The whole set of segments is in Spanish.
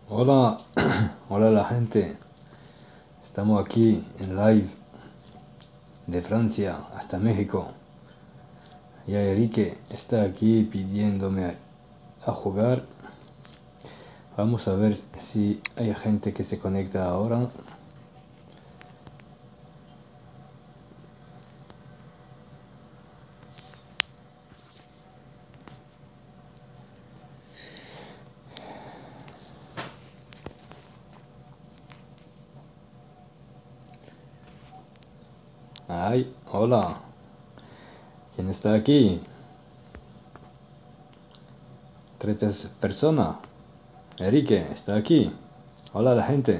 Hola, hola la gente. Estamos aquí en live de Francia hasta México. Ya Enrique está aquí pidiéndome a jugar. Vamos a ver si hay gente que se conecta ahora. Ay, hola. ¿Quién está aquí? Tres personas. Enrique está aquí. Hola la gente.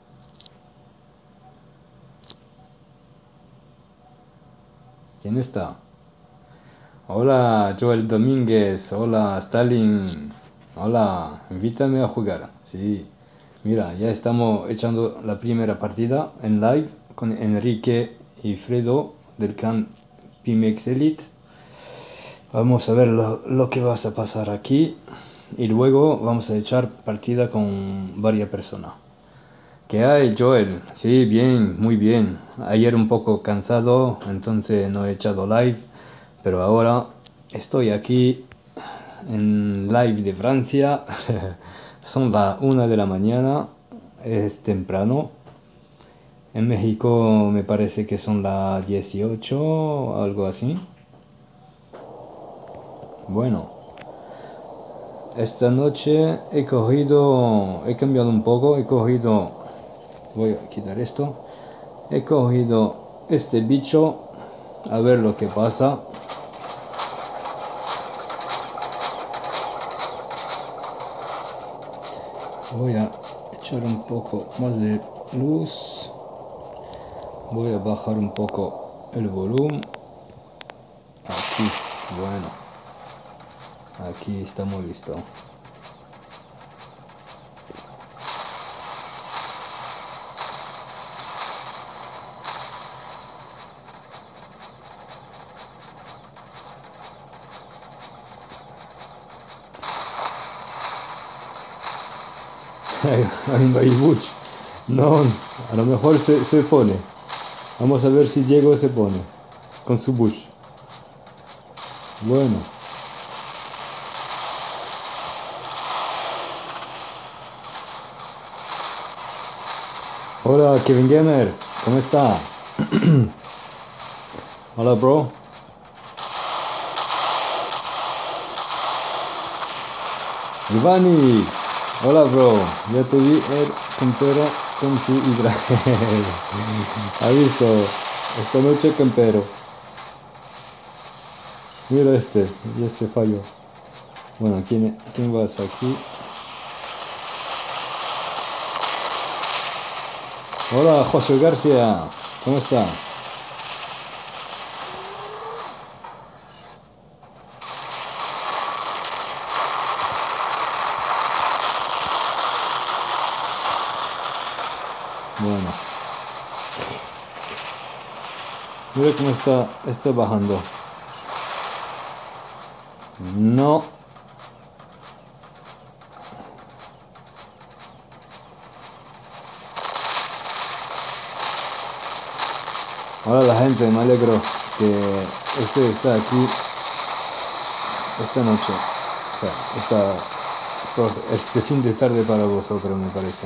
¿Quién está? Hola Joel Domínguez. Hola Stalin. Hola, invítame a jugar. Sí. Mira, ya estamos echando la primera partida en live con Enrique y Fredo del clan Pimex Elite. Vamos a ver lo que va a pasar aquí y luego vamos a echar partida con varias personas. ¿Qué hay, Joel? Sí, bien, muy bien. Ayer un poco cansado, entonces no he echado live, pero ahora estoy aquí en live de Francia. Son las 1 de la mañana, es temprano. En México me parece que son las 18, algo así. Bueno, esta noche he cambiado un poco, voy a quitar esto. He cogido este bicho, a ver lo que pasa. Voy a echar un poco más de luz. Voy a bajar un poco el volumen. Aquí, bueno, aquí estamos listos. Hay un Baibuch. No, a lo mejor se pone. Vamos a ver si Diego se pone con su bush. Bueno, hola Kevin Gamer, ¿cómo está? Hola bro. Ivani, hola bro, ya te vi el campero con tu Israel. ¿Ha visto? Esta noche campero. Mira este, ya se falló. Bueno, ¿quién vas aquí? Hola José García, ¿cómo está? Bueno, mira cómo está bajando. No. Hola la gente, me alegro que está aquí esta noche. O sea, este fin de tarde para vosotros, me parece.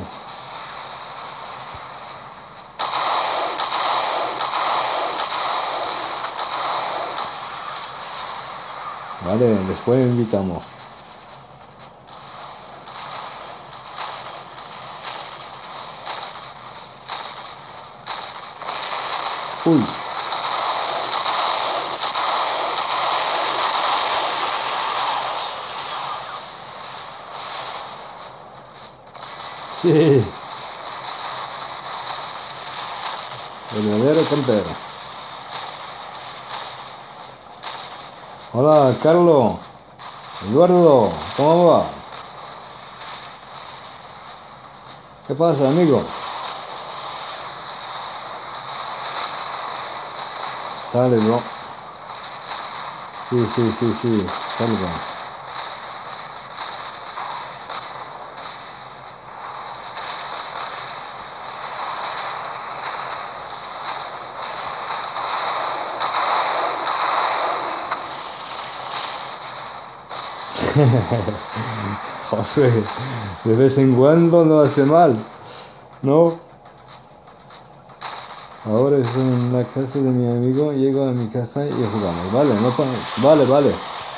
Vale, después invitamos. Uy, sí, verdadero campero. Hola, Carlos, Eduardo, ¿cómo va? ¿Qué pasa, amigo? Sale, bro. Sí, sí, sí, sí, salgo. Joder, de vez en cuando no hace mal, ¿no? Ahora estoy en la casa de mi amigo, llego a mi casa y jugamos. Vale, no vale, vale.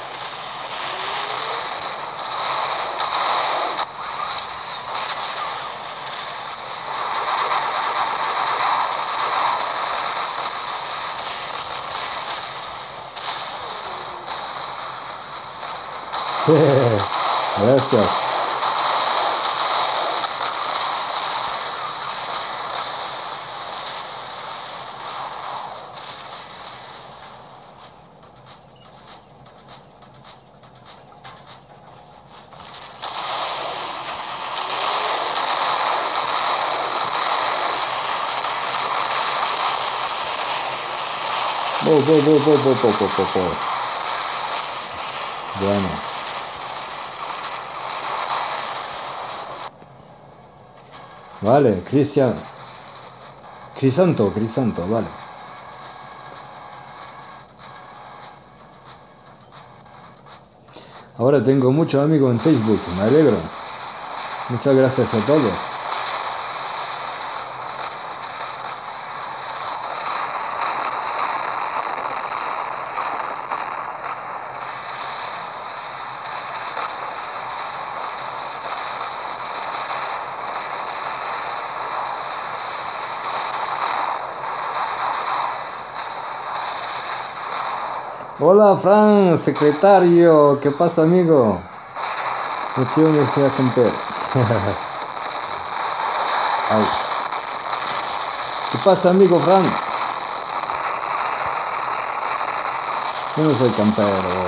Gracias. Po. Bueno. Vale, Cristian. Crisanto, vale. Ahora tengo muchos amigos en Facebook, me alegro. Muchas gracias a todos. Hola, Fran, secretario. ¿Qué pasa, amigo? Metió Universidad Camper. Ay. ¿Qué pasa, amigo Fran? Yo no soy campero.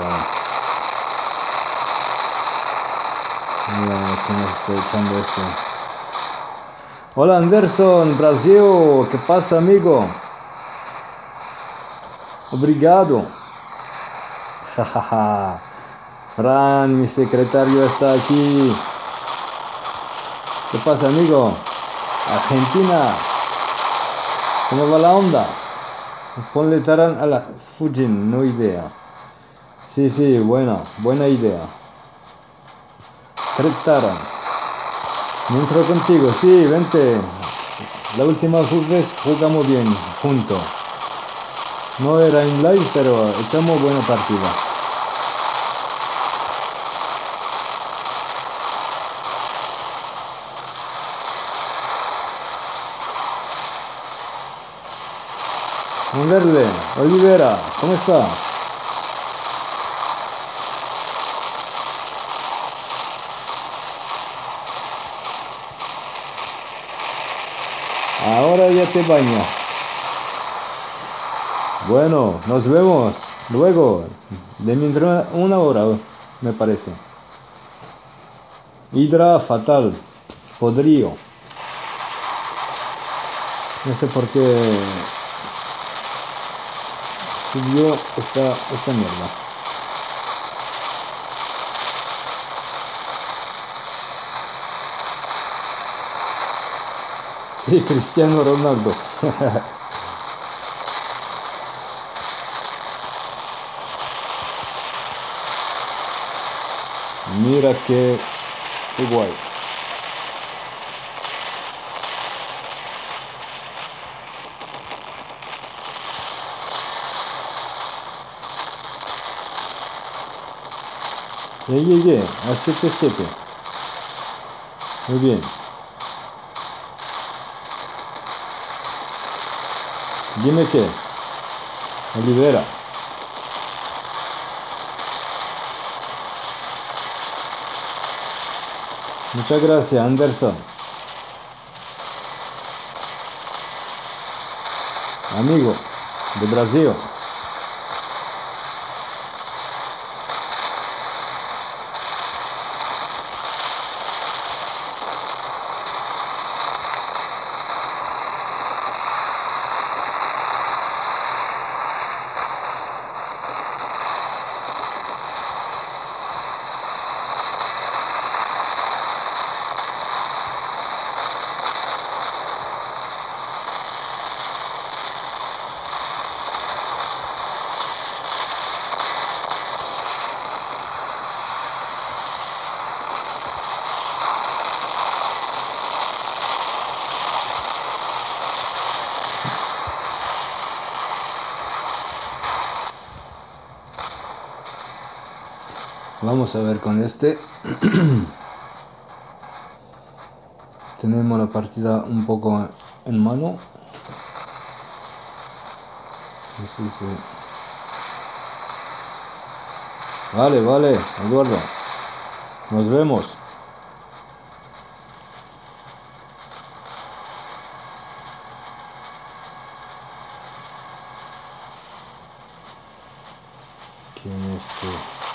Mira, que me estoy echando esto. Hola, Anderson, Brasil. ¿Qué pasa, amigo? Obrigado. Jajaja. Fran, mi secretario está aquí. ¿Qué pasa, amigo? Argentina. ¿Cómo va la onda? Ponle Taran a la Fujin, no idea. Sí, buena idea. Tres Taran. Me entro contigo, sí, vente. La última vez jugamos bien, juntos. No era en live, pero echamos buena partida. Monderle, Olivera, ¿cómo está? Ahora ya te baño. Bueno, nos vemos luego. De mientras una hora, me parece. Hidra fatal. Podrío. No sé por qué subió esta mierda. Sí, Cristiano Ronaldo. Mira qué guay. Ya llegué a 7-7. Muy bien. Dime qué. Olivera. Muchas gracias, Anderson. Amigo de Brasil. Vamos a ver con este. Tenemos la partida un poco en mano. Sí, sí. Vale, Eduardo. Nos vemos. ¿Quién es tú?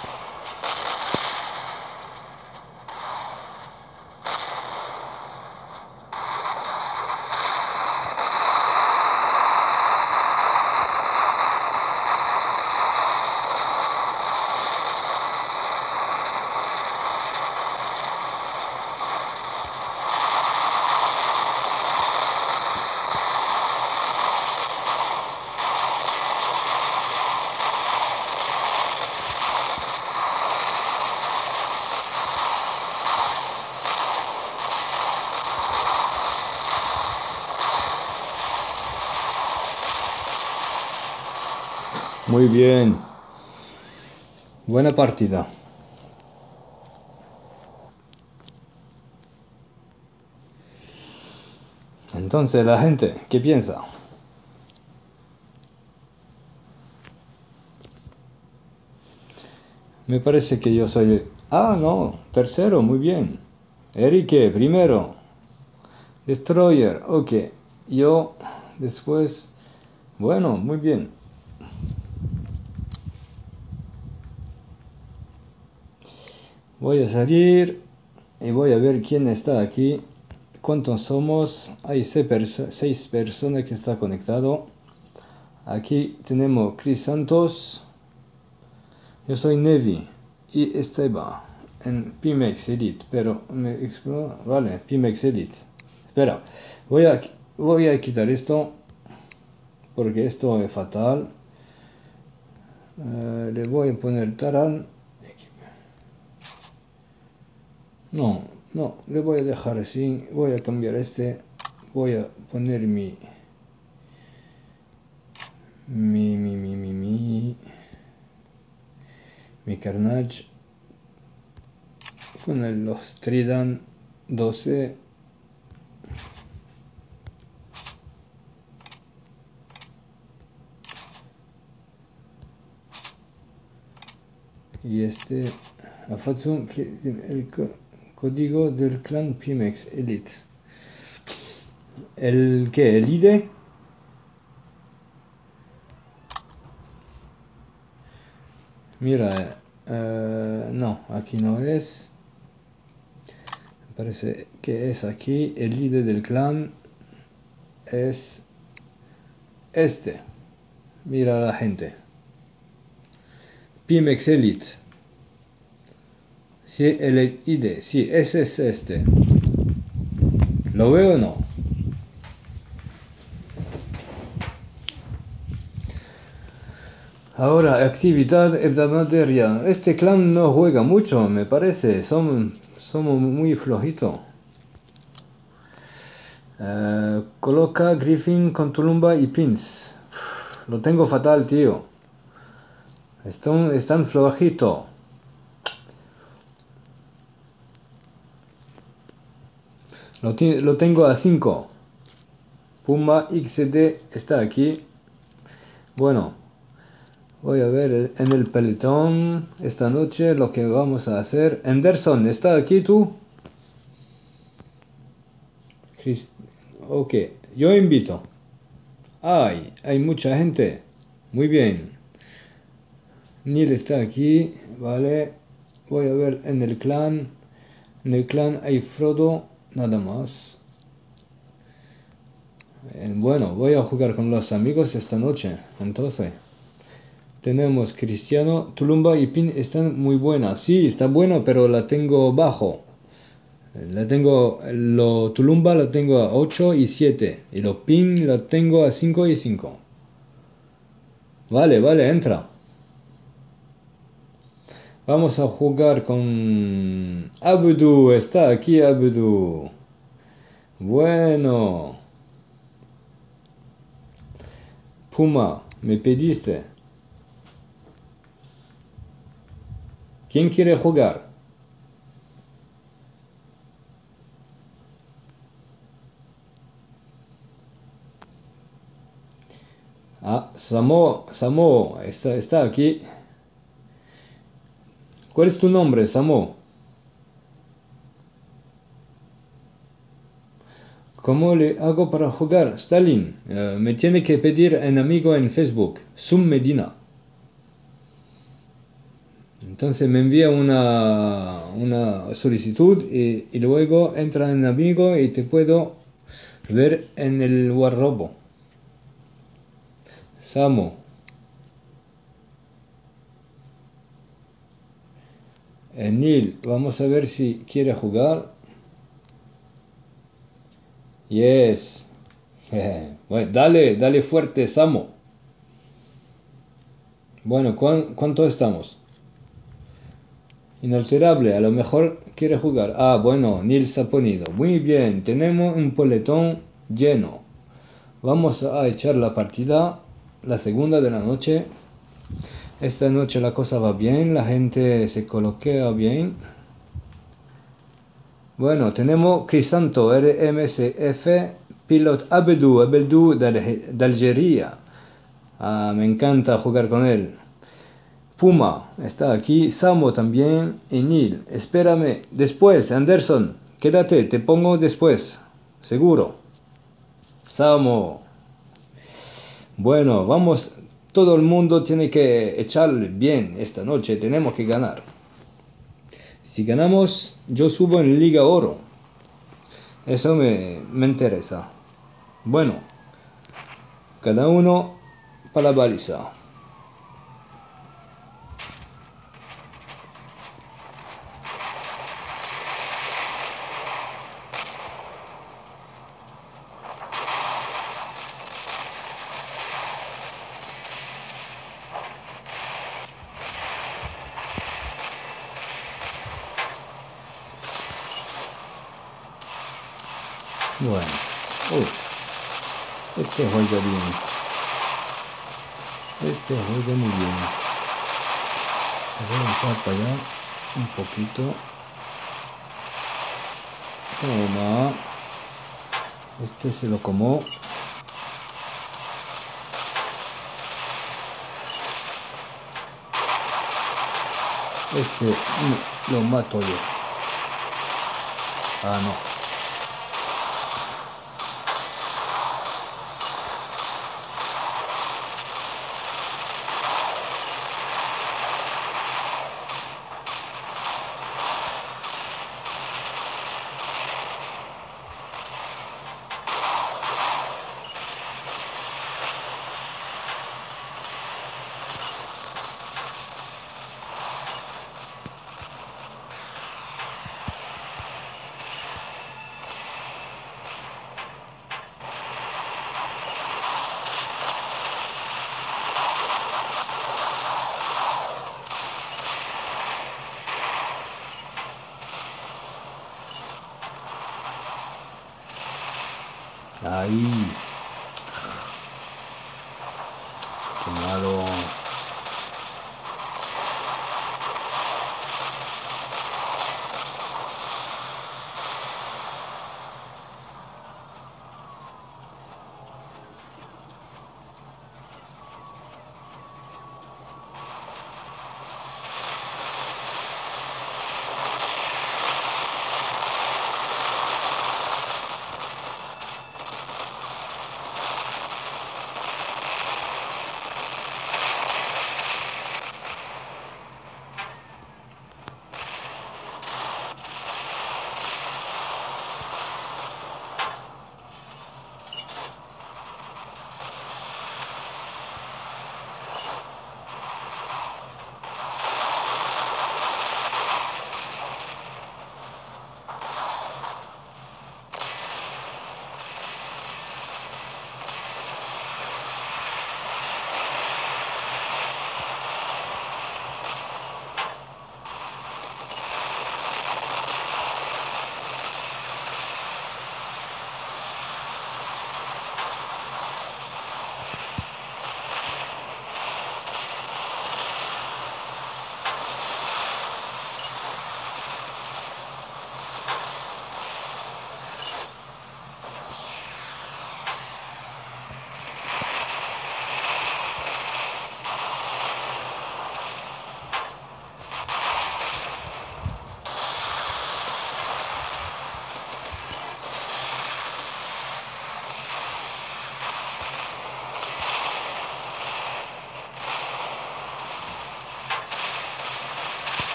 Muy bien. Buena partida. Entonces, la gente, ¿qué piensa? Me parece que yo soy... Ah, no, tercero, muy bien. Enrique, primero. Destroyer, ok. Yo, después... Bueno, muy bien. Voy a salir y voy a ver quién está aquí. ¿Cuántos somos? Hay 6 personas que están conectado. Aquí tenemos Chris Santos. Yo soy Nevi y Esteban en Pimex Elite, pero me explora... Vale, Pimex Elite. Espera, voy a quitar esto porque esto es fatal. Le voy a poner Taran. No, le voy a dejar así. Voy a cambiar este. Voy a poner mi Carnage con los Tridan 12. Y este el código del clan Pimex Elite. ¿El qué? ¿El ID? Mira, no, aquí no es. Parece que es aquí. El líder del clan es este. Mira la gente. Pimex Elite. Sí, el ID. Sí, ese es este. ¿Lo veo o no? Ahora, actividad hebdomadaria. Este clan no juega mucho, me parece. Somos muy flojitos. Coloca Griffin con Tulumba y Pins. Lo tengo fatal, tío. Están flojitos. Lo tengo a 5. Puma XD está aquí. Bueno, voy a ver en el pelotón esta noche lo que vamos a hacer. Anderson, ¿está aquí tú? Ok, yo invito. Hay mucha gente. Muy bien. Neil está aquí, vale. Voy a ver en el clan. En el clan hay Frodo, nada más. Bueno, voy a jugar con los amigos esta noche. Entonces, tenemos Cristiano, Tulumba y Pin están muy buenas. Sí, está buena, pero la tengo bajo. Tulumba la tengo a 8 y 7. Y lo Pin la tengo a 5 y 5. Vale, entra. Vamos a jugar con Abdu. Está aquí Abdu. Bueno. Puma, me pediste. ¿Quién quiere jugar? Ah, Samo, está aquí. ¿Cuál es tu nombre, Samo? ¿Cómo le hago para jugar? Stalin, me tiene que pedir un amigo en Facebook, Sum Medina. Entonces me envía una solicitud y luego entra en amigo y te puedo ver en el Warrobo. Samo. Neil, vamos a ver si quiere jugar. Yes. Bueno, dale fuerte, Samo. Bueno, ¿cuánto estamos? Inalterable, a lo mejor quiere jugar. Ah, bueno, Neil se ha ponido. Muy bien, tenemos un poletón lleno. Vamos a echar la partida, la segunda de la noche. Esta noche la cosa va bien, la gente se coloquea bien. Bueno, tenemos Crisanto, RMSF, Pilot Abedou de Algeria. Ah, me encanta jugar con él. Puma está aquí, Samo también y Neil. Espérame, después, Anderson, quédate, te pongo después, seguro. Samo. Bueno, vamos, todo el mundo tiene que echar bien esta noche, tenemos que ganar. Si ganamos, yo subo en Liga Oro. Eso me interesa. Bueno, cada uno para la baliza. Bueno, este juega bien. Este juega muy bien. Voy a echar para allá un poquito. Toma. Este se lo como. Este lo mato yo. Ah, no. Ahí. Qué malo.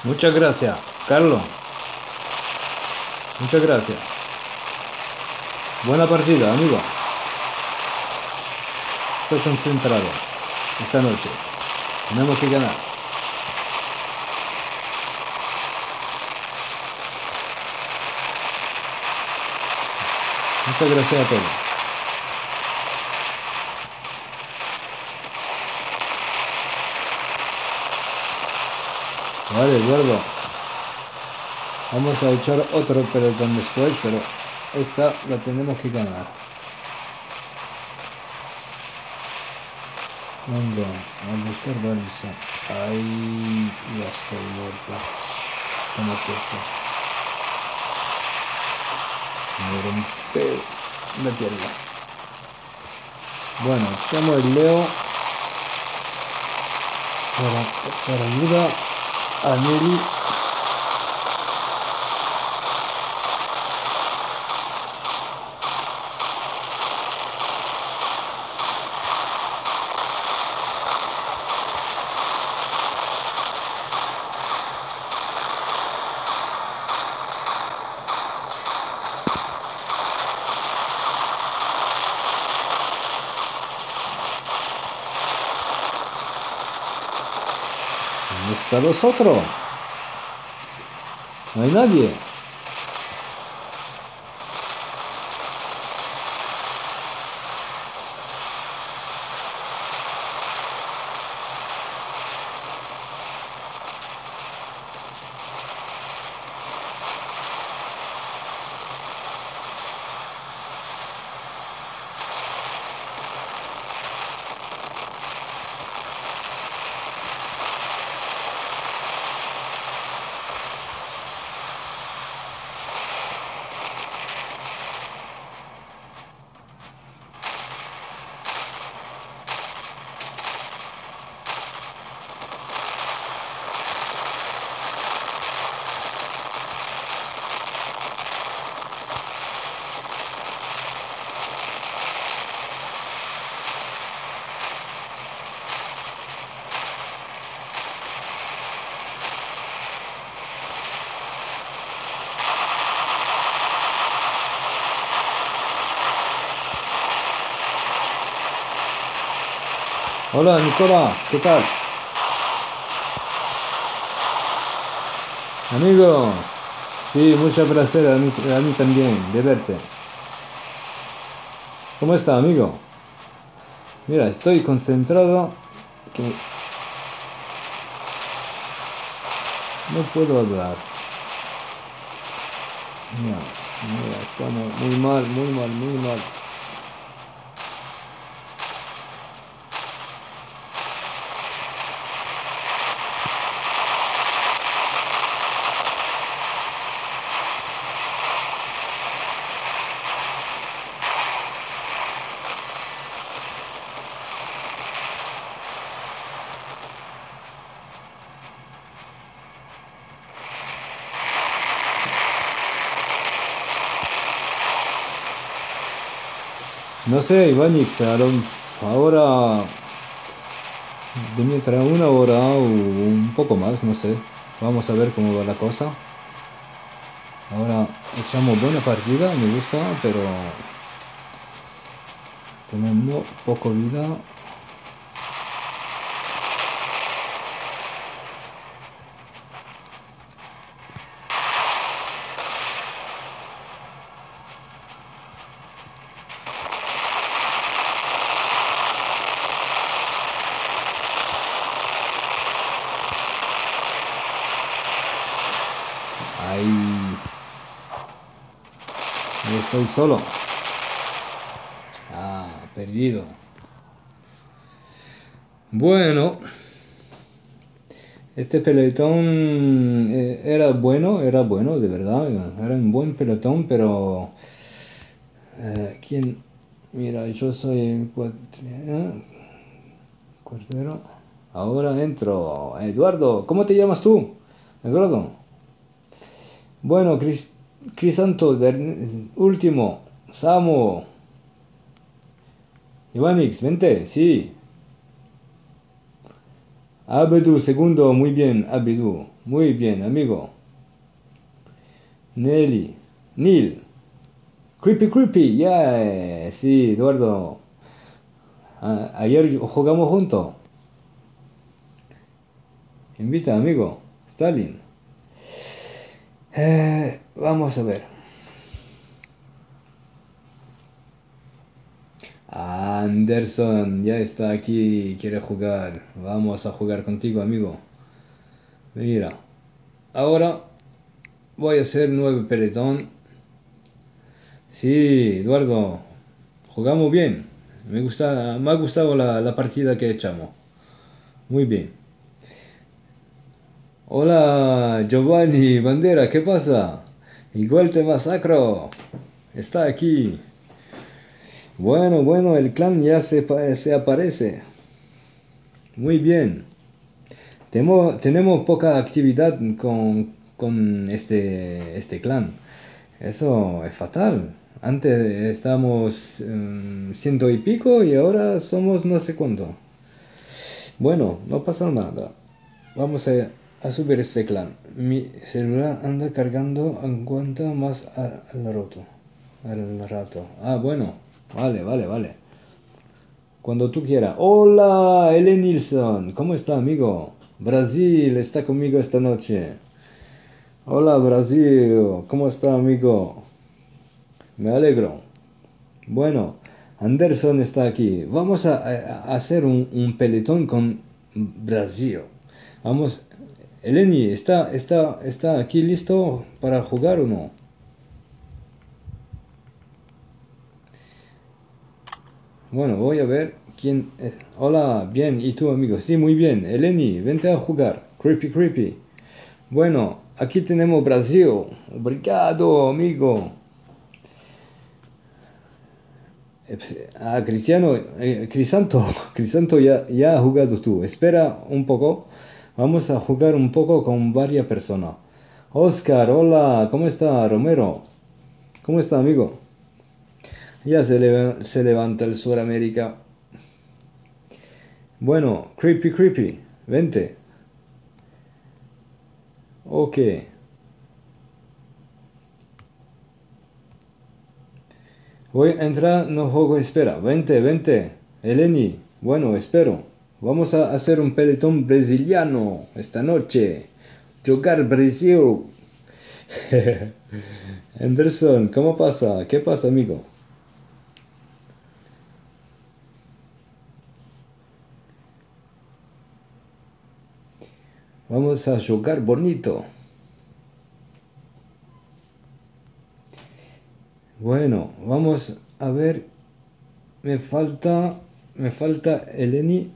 Muchas gracias, Carlos. Muchas gracias. Buena partida, amigo. Estoy concentrado esta noche. Tenemos que ganar. Muchas gracias a todos. Vale, Eduardo. Vamos a echar otro pelotón después, pero esta la tenemos que ganar. Venga, a buscar balsa. Ahí ya estoy muerto. Tómate esto. Me rompe la pierna. Bueno, llamo el Leo para ayuda a Nelly. ¿Dónde están los otros? No hay nadie. Hola, Nicola, ¿qué tal? Amigo, sí, mucho placer a mí también de verte. ¿Cómo está, amigo? Mira, estoy concentrado que no puedo hablar. Mira, mira, estamos muy mal, muy mal, muy mal. No sé, Ivanix, ahora de mientras una hora o un poco más, no sé. Vamos a ver cómo va la cosa. Ahora echamos buena partida, me gusta, pero tenemos poco vida. Ahí yo estoy solo. Ah, perdido. Bueno, este pelotón era bueno, de verdad. Era un buen pelotón, pero ¿quién? Mira, yo soy el cuartero. Ahora entro. Eduardo, ¿cómo te llamas tú? Eduardo. Bueno, Crisanto, último. Samu. Ivanix, vente, sí. Abedú, segundo, muy bien, Abedú. Muy bien, amigo. Nelly. Neil. Creepy, creepy, yeah. Sí, Eduardo. Ayer jugamos juntos. Invita, amigo. Stalin. Vamos a ver. Anderson ya está aquí, quiere jugar. Vamos a jugar contigo, amigo. Mira, ahora voy a hacer nuevo peletón. Sí, Eduardo, jugamos bien. Me ha gustado la partida que echamos. Muy bien. Hola, Giovanni Bandera, ¿qué pasa? Igual te masacro. Está aquí. Bueno, bueno, el clan ya se aparece. Muy bien. Tenemos poca actividad con este clan. Eso es fatal. Antes estábamos ciento y pico y ahora somos no sé cuánto. Bueno, no pasa nada. Vamos a subir este clan. Mi celular anda cargando, aguanta más al rato. Al rato. Ah, bueno. Vale, vale, vale. Cuando tú quieras. Hola, Ellen Nilsson. ¿Cómo está, amigo? Brasil está conmigo esta noche. Hola, Brasil. ¿Cómo está, amigo? Me alegro. Bueno, Anderson está aquí. Vamos a hacer un peletón con Brasil. Vamos. Eleni, ¿está aquí listo para jugar o no? Bueno, voy a ver quién. Hola, bien. ¿Y tú, amigo? Sí, muy bien. Eleni, vente a jugar. Creepy, creepy. Bueno, aquí tenemos Brasil. Obrigado, amigo. Cristiano, Crisanto, Crisanto ya ha jugado tú. Espera un poco. Vamos a jugar un poco con varias personas. Oscar, hola, ¿cómo está? Romero, ¿cómo está, amigo? Ya se levanta el Suramérica. Bueno, creepy, creepy, vente. Ok. Voy a entrar, no juego, espera. Vente, vente. Eleni, bueno, espero. Vamos a hacer un pelotón brasiliano esta noche. Jugar Brasil. Anderson, ¿cómo pasa? ¿Qué pasa, amigo? Vamos a jugar bonito. Bueno, vamos a ver. Me falta Eleni.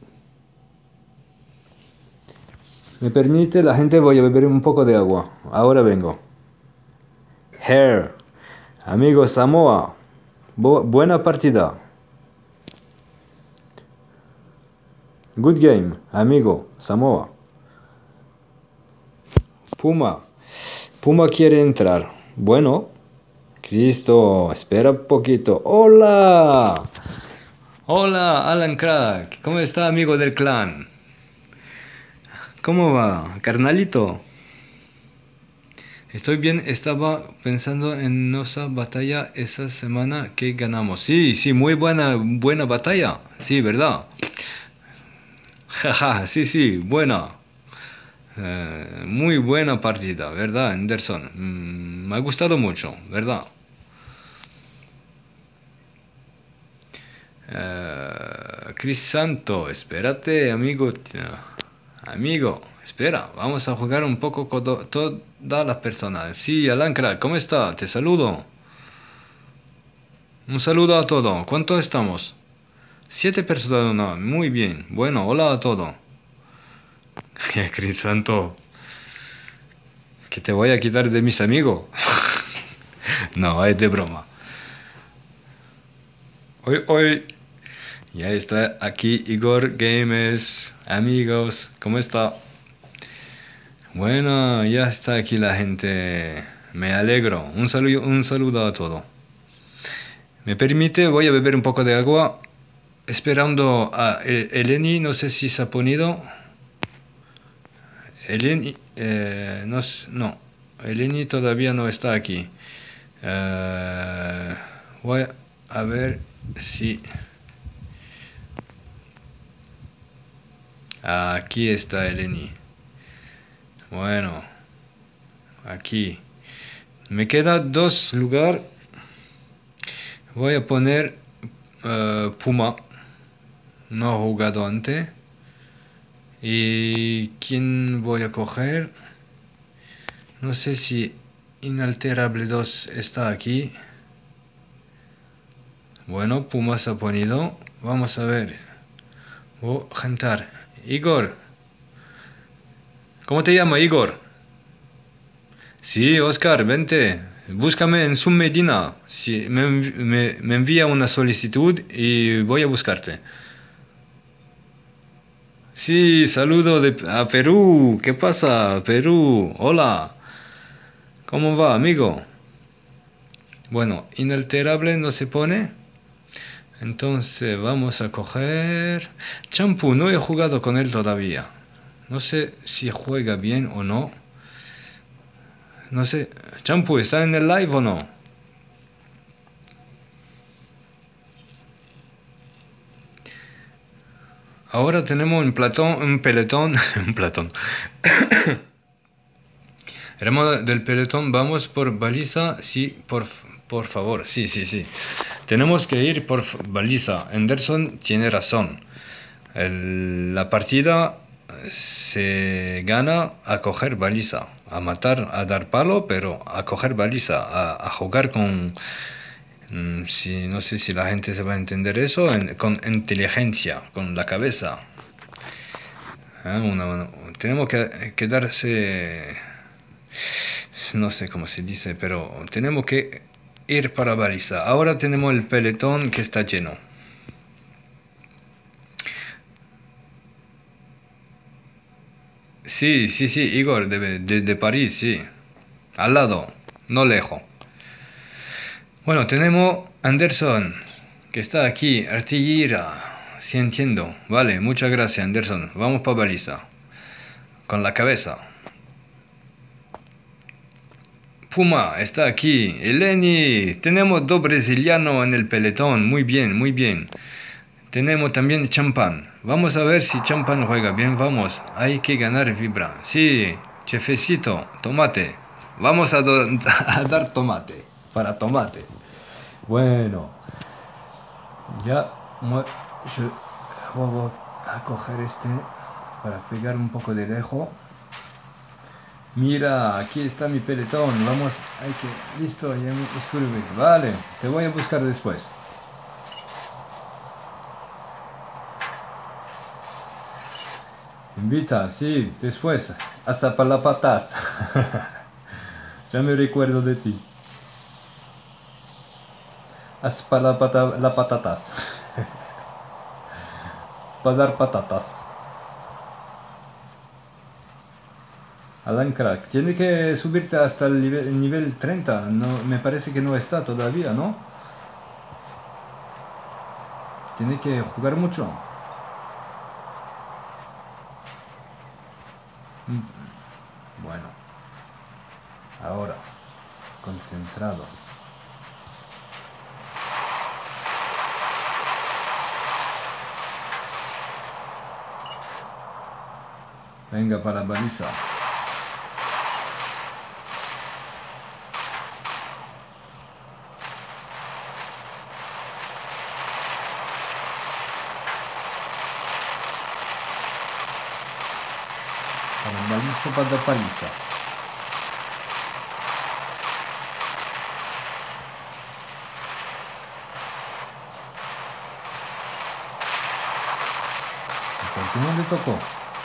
¿Me permite? La gente voy a beber un poco de agua. Ahora vengo. Hair. Amigo Samoa. Buena partida. Good game, amigo Samoa. Puma. Puma quiere entrar. Bueno. Cristo, espera un poquito. ¡Hola! Hola, Alan Crack. ¿Cómo está, amigo del clan? ¿Cómo va, carnalito? Estoy bien, estaba pensando en nuestra batalla esa semana que ganamos. Sí, sí, muy buena batalla. Sí, ¿verdad? Jaja, sí, sí, buena. Muy buena partida, ¿verdad, Anderson? Me ha gustado mucho, ¿verdad? Chris Santo, espérate, amigo. Amigo, espera, vamos a jugar un poco con todas las personas. Sí, Alan Crack, ¿cómo está? Te saludo. Un saludo a todos. ¿Cuántos estamos? 7 personas. Muy bien. Bueno, hola a todos. Chris Santo, que te voy a quitar de mis amigos. No, es de broma. Hoy. Ya está aquí Igor Games. Amigos, ¿cómo está? Bueno, ya está aquí la gente. Me alegro. Un saludo a todos. ¿Me permite? Voy a beber un poco de agua. Esperando a Eleni, no sé si se ha ponido. Eleni, no, no, Eleni todavía no está aquí. Voy a ver si... Aquí está Eleni. Bueno, aquí. Me queda dos lugares. Voy a poner Puma. No ha jugado antes. ¿Y quién voy a coger? No sé si Inalterable 2 está aquí. Bueno, Puma se ha ponido. Vamos a ver. Voy a jantar. Igor. ¿Cómo te llamas, Igor? Sí, Oscar, vente. Búscame en Zoom Medina. Sí, me envía una solicitud y voy a buscarte. Sí, saludo a Perú. ¿Qué pasa, Perú? Hola. ¿Cómo va, amigo? Bueno, inalterable no se pone. Entonces vamos a coger... Champú, no he jugado con él todavía. No sé si juega bien o no. No sé. Champú, ¿está en el live o no? Ahora tenemos un pelotón, un platón. Remo del pelotón, vamos por baliza, sí, por favor, sí, sí, sí. Tenemos que ir por baliza. Anderson tiene razón. La partida se gana a coger baliza, a matar, a dar palo, pero a coger baliza, a jugar con... si, no sé si la gente se va a entender eso, con inteligencia, con la cabeza. Tenemos que darse, no sé cómo se dice, pero tenemos que ir para baliza. Ahora tenemos el pelotón que está lleno. Sí, sí, sí, Igor, de París, sí. Al lado, no lejos. Bueno, tenemos Anderson, que está aquí, artillera. Sí, entiendo. Vale, muchas gracias, Anderson. Vamos para baliza. Con la cabeza. Puma está aquí. Eleni, tenemos dos brasilianos en el pelotón. Muy bien, muy bien. Tenemos también Champán. Vamos a ver si Champán juega bien. Vamos, hay que ganar vibra. Sí, chefecito, tomate. Vamos a dar tomate. Para tomate. Bueno, ya yo voy a coger este para pegar un poco de lejos. Mira, aquí está mi pelotón. Vamos, hay que... Listo, ya me escribe. Vale, te voy a buscar después. Invita, sí, después. Hasta para la patas. Ya me recuerdo de ti. Hasta para la patatas. Para dar patatas. Alan Crack, tiene que subirte hasta el nivel 30. No, me parece que no está todavía, ¿no? Tiene que jugar mucho. Bueno, ahora, concentrado. Venga para la baliza. Para la baliza, para la paliza. ¿Por qué no le tocó?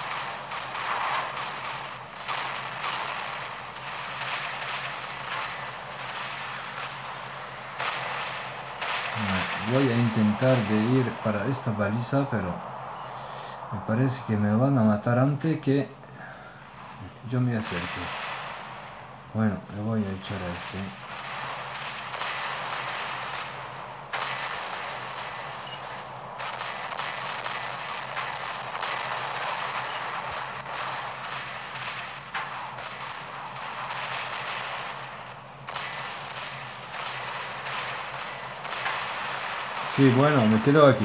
Voy a intentar de ir para esta baliza, pero me parece que me van a matar antes que yo me acerque. Bueno, le voy a echar a este. Sí, bueno, me quedo aquí.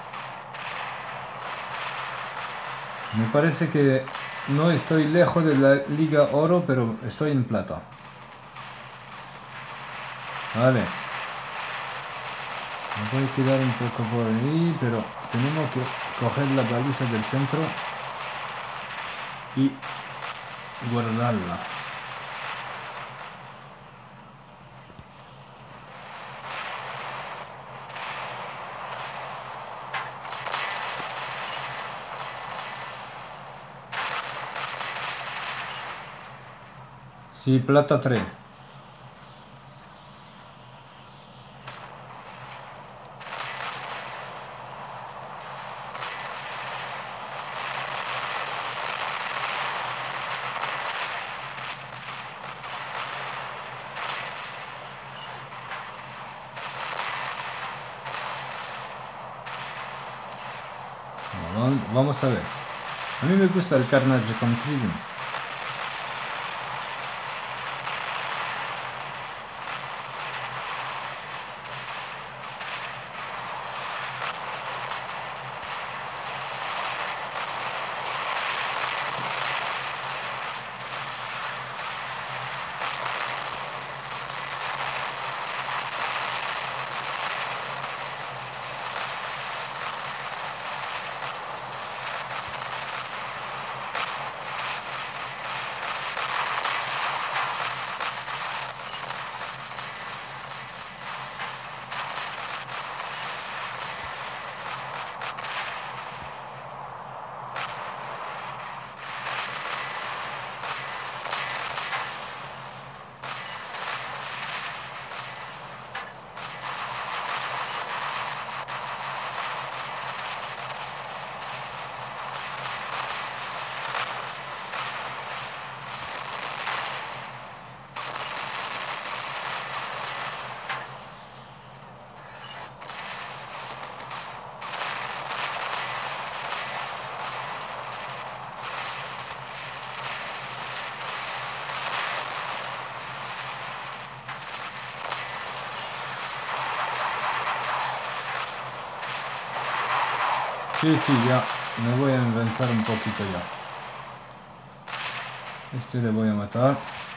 Me parece que no estoy lejos de la Liga Oro, pero estoy en plata. Vale. Me voy a quedar un poco por ahí, pero tenemos que coger la baliza del centro y guardarla. Sí, plata 3. Vamos a ver. A mí me gusta el Carnage con Trivium. Sí, sí, ya. Me voy a avanzar un poquito ya. Este le voy a matar.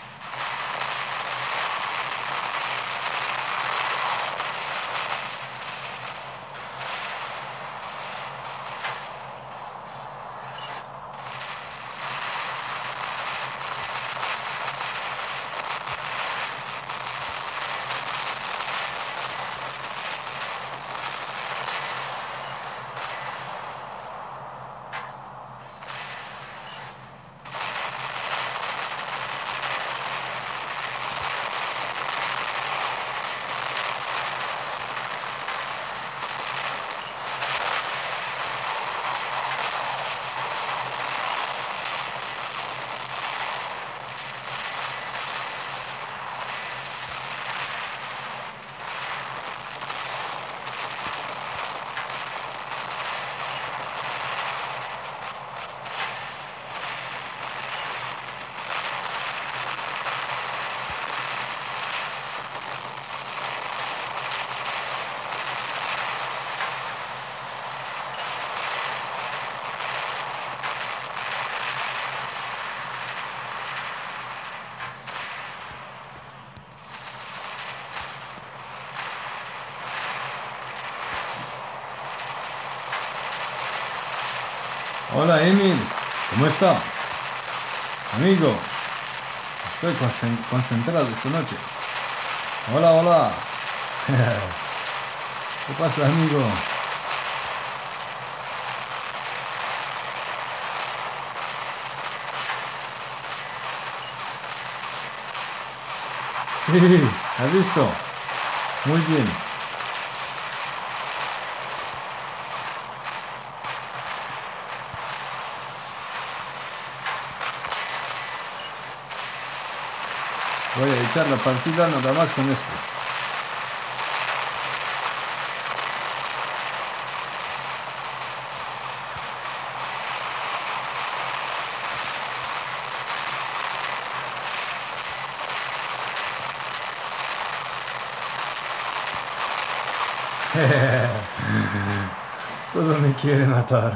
Hola, Emil. ¿Cómo está? Amigo, estoy concentrado esta noche. Hola, hola. ¿Qué pasa, amigo? Sí, ¿has visto? Muy bien. Voy a echar la partida nada más con esto. Todo me quiere matar.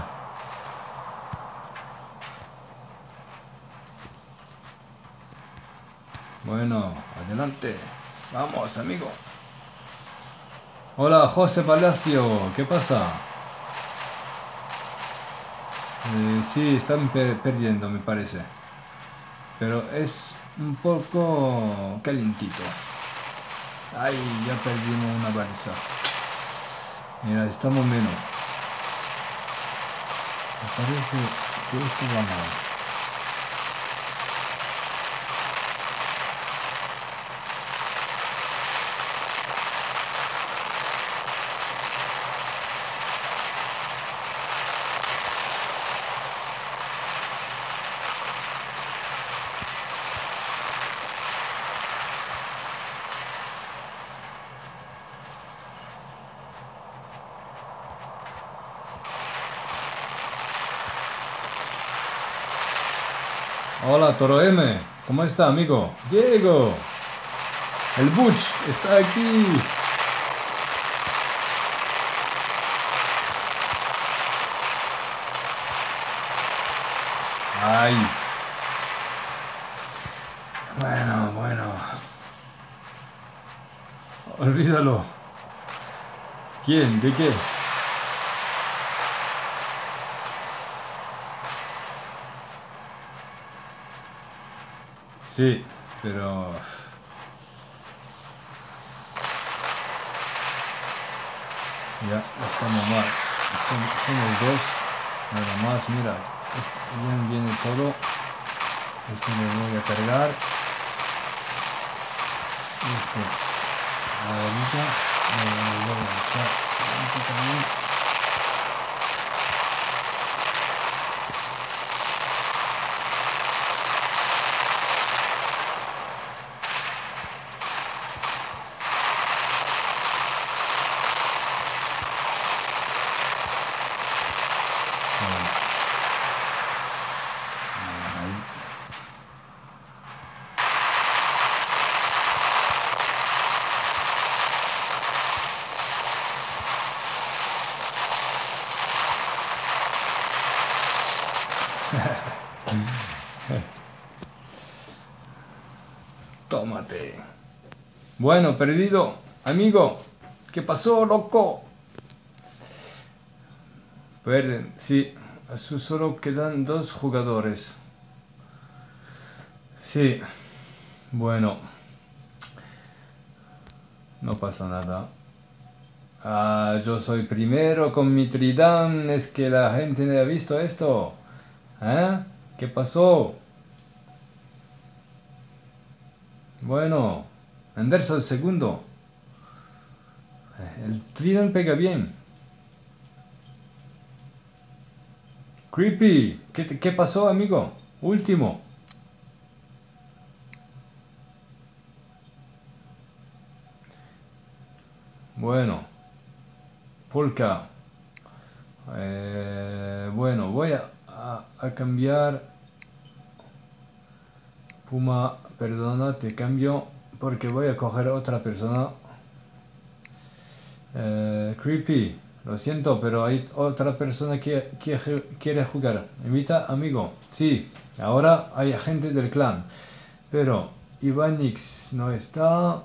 Bueno, adelante. Vamos, amigo. Hola, José Palacio. ¿Qué pasa? Sí, están perdiendo, me parece. Pero es un poco calientito. Ay, ya perdimos una baliza. Mira, estamos menos. Me parece que esto va mal. Hola, Toro M. ¿Cómo está, amigo? Diego. El Butch está aquí. Ay. Bueno, bueno. Olvídalo. ¿Quién? ¿De qué? Sí, pero ya estamos mal. Somos dos. Nada más, mira. Bien viene todo. Esto me voy a cargar. Este. Ahorita. Me voy a echar. Aquí también. Ahí. Tómate. Bueno, perdido. Amigo. ¿Qué pasó, loco? Pierden, sí. Solo quedan dos jugadores. Sí. Bueno, no pasa nada. Ah, yo soy primero con mi tridán. Es que la gente no ha visto esto. ¿Eh? ¿Qué pasó? Bueno, Anderson segundo. El tridán pega bien. Creepy. ¿Qué pasó, amigo? Último. Bueno, Polka. Bueno, voy a cambiar. Puma, perdona, te cambio porque voy a coger otra persona. Creepy, lo siento, pero hay otra persona que quiere jugar. Invita, amigo. Sí, ahora hay gente del clan. Pero Ivanix no está.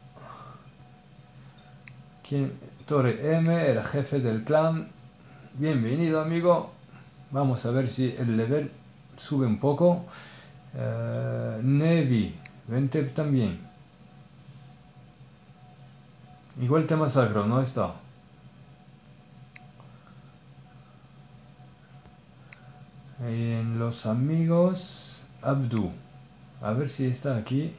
¿Quién? Torre M, el jefe del clan. Bienvenido, amigo. Vamos a ver si el level sube un poco. Nevi, vente también. Igual te masacro, no está. En los amigos, Abdu. A ver si está aquí.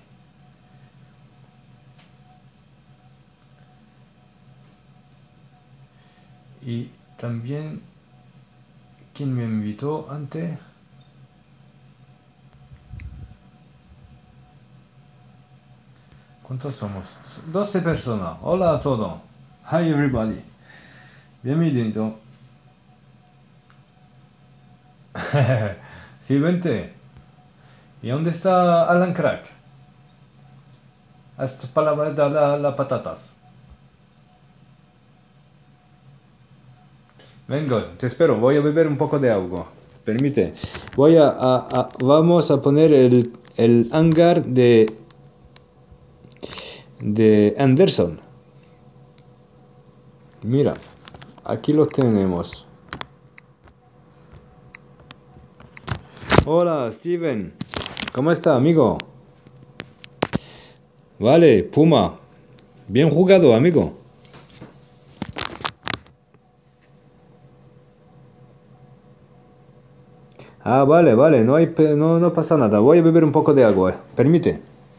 Y también, ¿quién me invitó antes? ¿Cuántos somos? 12 personas. Hola a todos. Hi everybody. Bienvenido. Sí, vente. ¿Y dónde está Alan Crack? Haz palabras de las patatas. Vengo, te espero. Voy a beber un poco de agua. Permite. Vamos a poner el hangar de Anderson. Mira, aquí lo tenemos. Hola, Steven. ¿Cómo está, amigo? Vale, Puma. Bien jugado, amigo. Ah, vale, vale. No pasa nada. Voy a beber un poco de agua. Permite.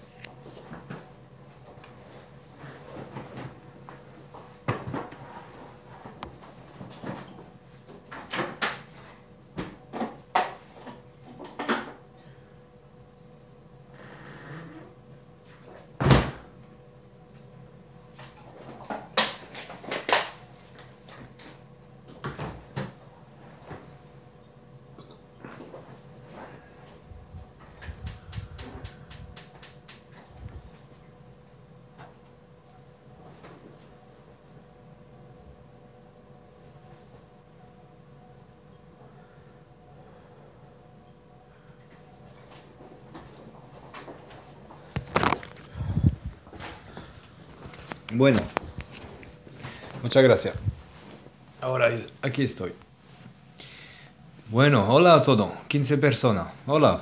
Bueno, muchas gracias. Ahora aquí estoy. Bueno, hola a todos. 15 personas. Hola.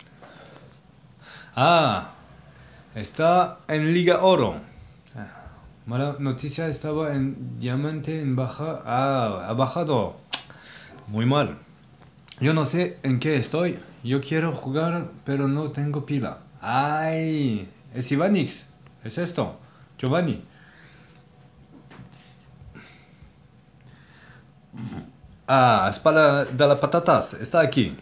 Ah, está en Liga Oro. Mala noticia, estaba en Diamante en baja. Ah, ha bajado. Muy mal. Yo no sé en qué estoy. Yo quiero jugar, pero no tengo pila. Ay, es Ivanix. Es esto. Giovanni. Ah, es para dar las patatas. Está aquí.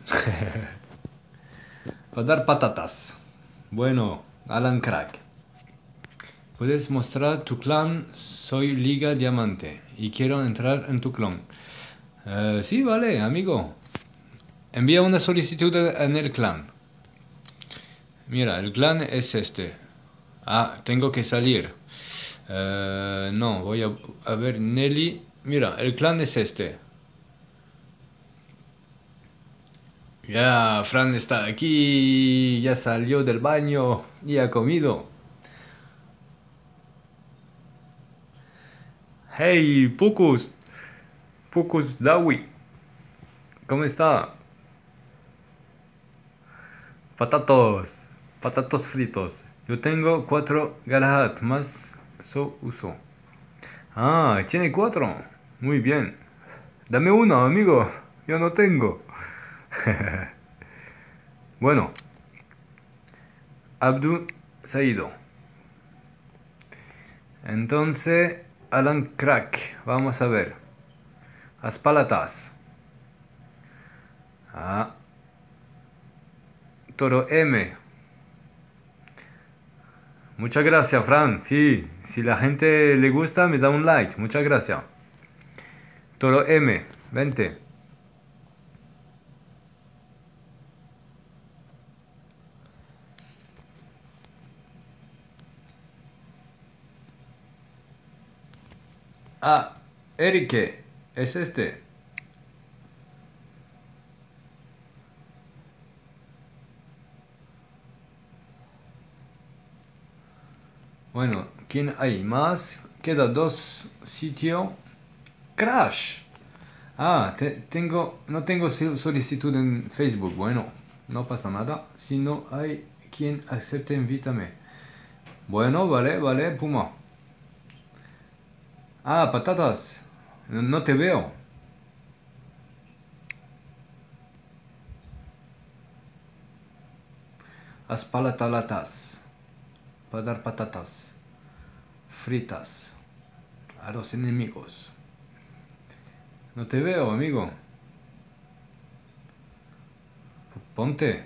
Para dar patatas. Bueno, Alan Crack. Puedes mostrar tu clan. Soy Liga Diamante y quiero entrar en tu clan. Sí, vale, amigo. Envía una solicitud en el clan. Mira, el clan es este. Ah, tengo que salir. No, voy a ver Nelly. Mira, el clan es este. Ya, Fran está aquí. Ya salió del baño y ha comido. Hey, Pucus. Pucus Dawi. ¿Cómo está? Patatos. Patatos fritos. Yo tengo 4 Galahad más uso. Ah, tiene 4. Muy bien. Dame uno, amigo. Yo no tengo. Bueno, Abdu se ha ido. Entonces, Alan Crack. Vamos a ver. Aspalatas. Ah, Toro M. Muchas gracias, Fran. Sí, si la gente le gusta, me da un like. Muchas gracias. Toro M. Vente. Ah, Erike. Es este. Bueno, ¿quién hay más? Queda 2 sitios. Crash. Ah, no tengo solicitud en Facebook. Bueno, no pasa nada. Si no hay quien acepte, invítame. Bueno, vale, vale, Puma. Ah, patatas. No te veo. Haz palatalatas. Para dar patatas. Fritas. A los enemigos. No te veo, amigo. Ponte.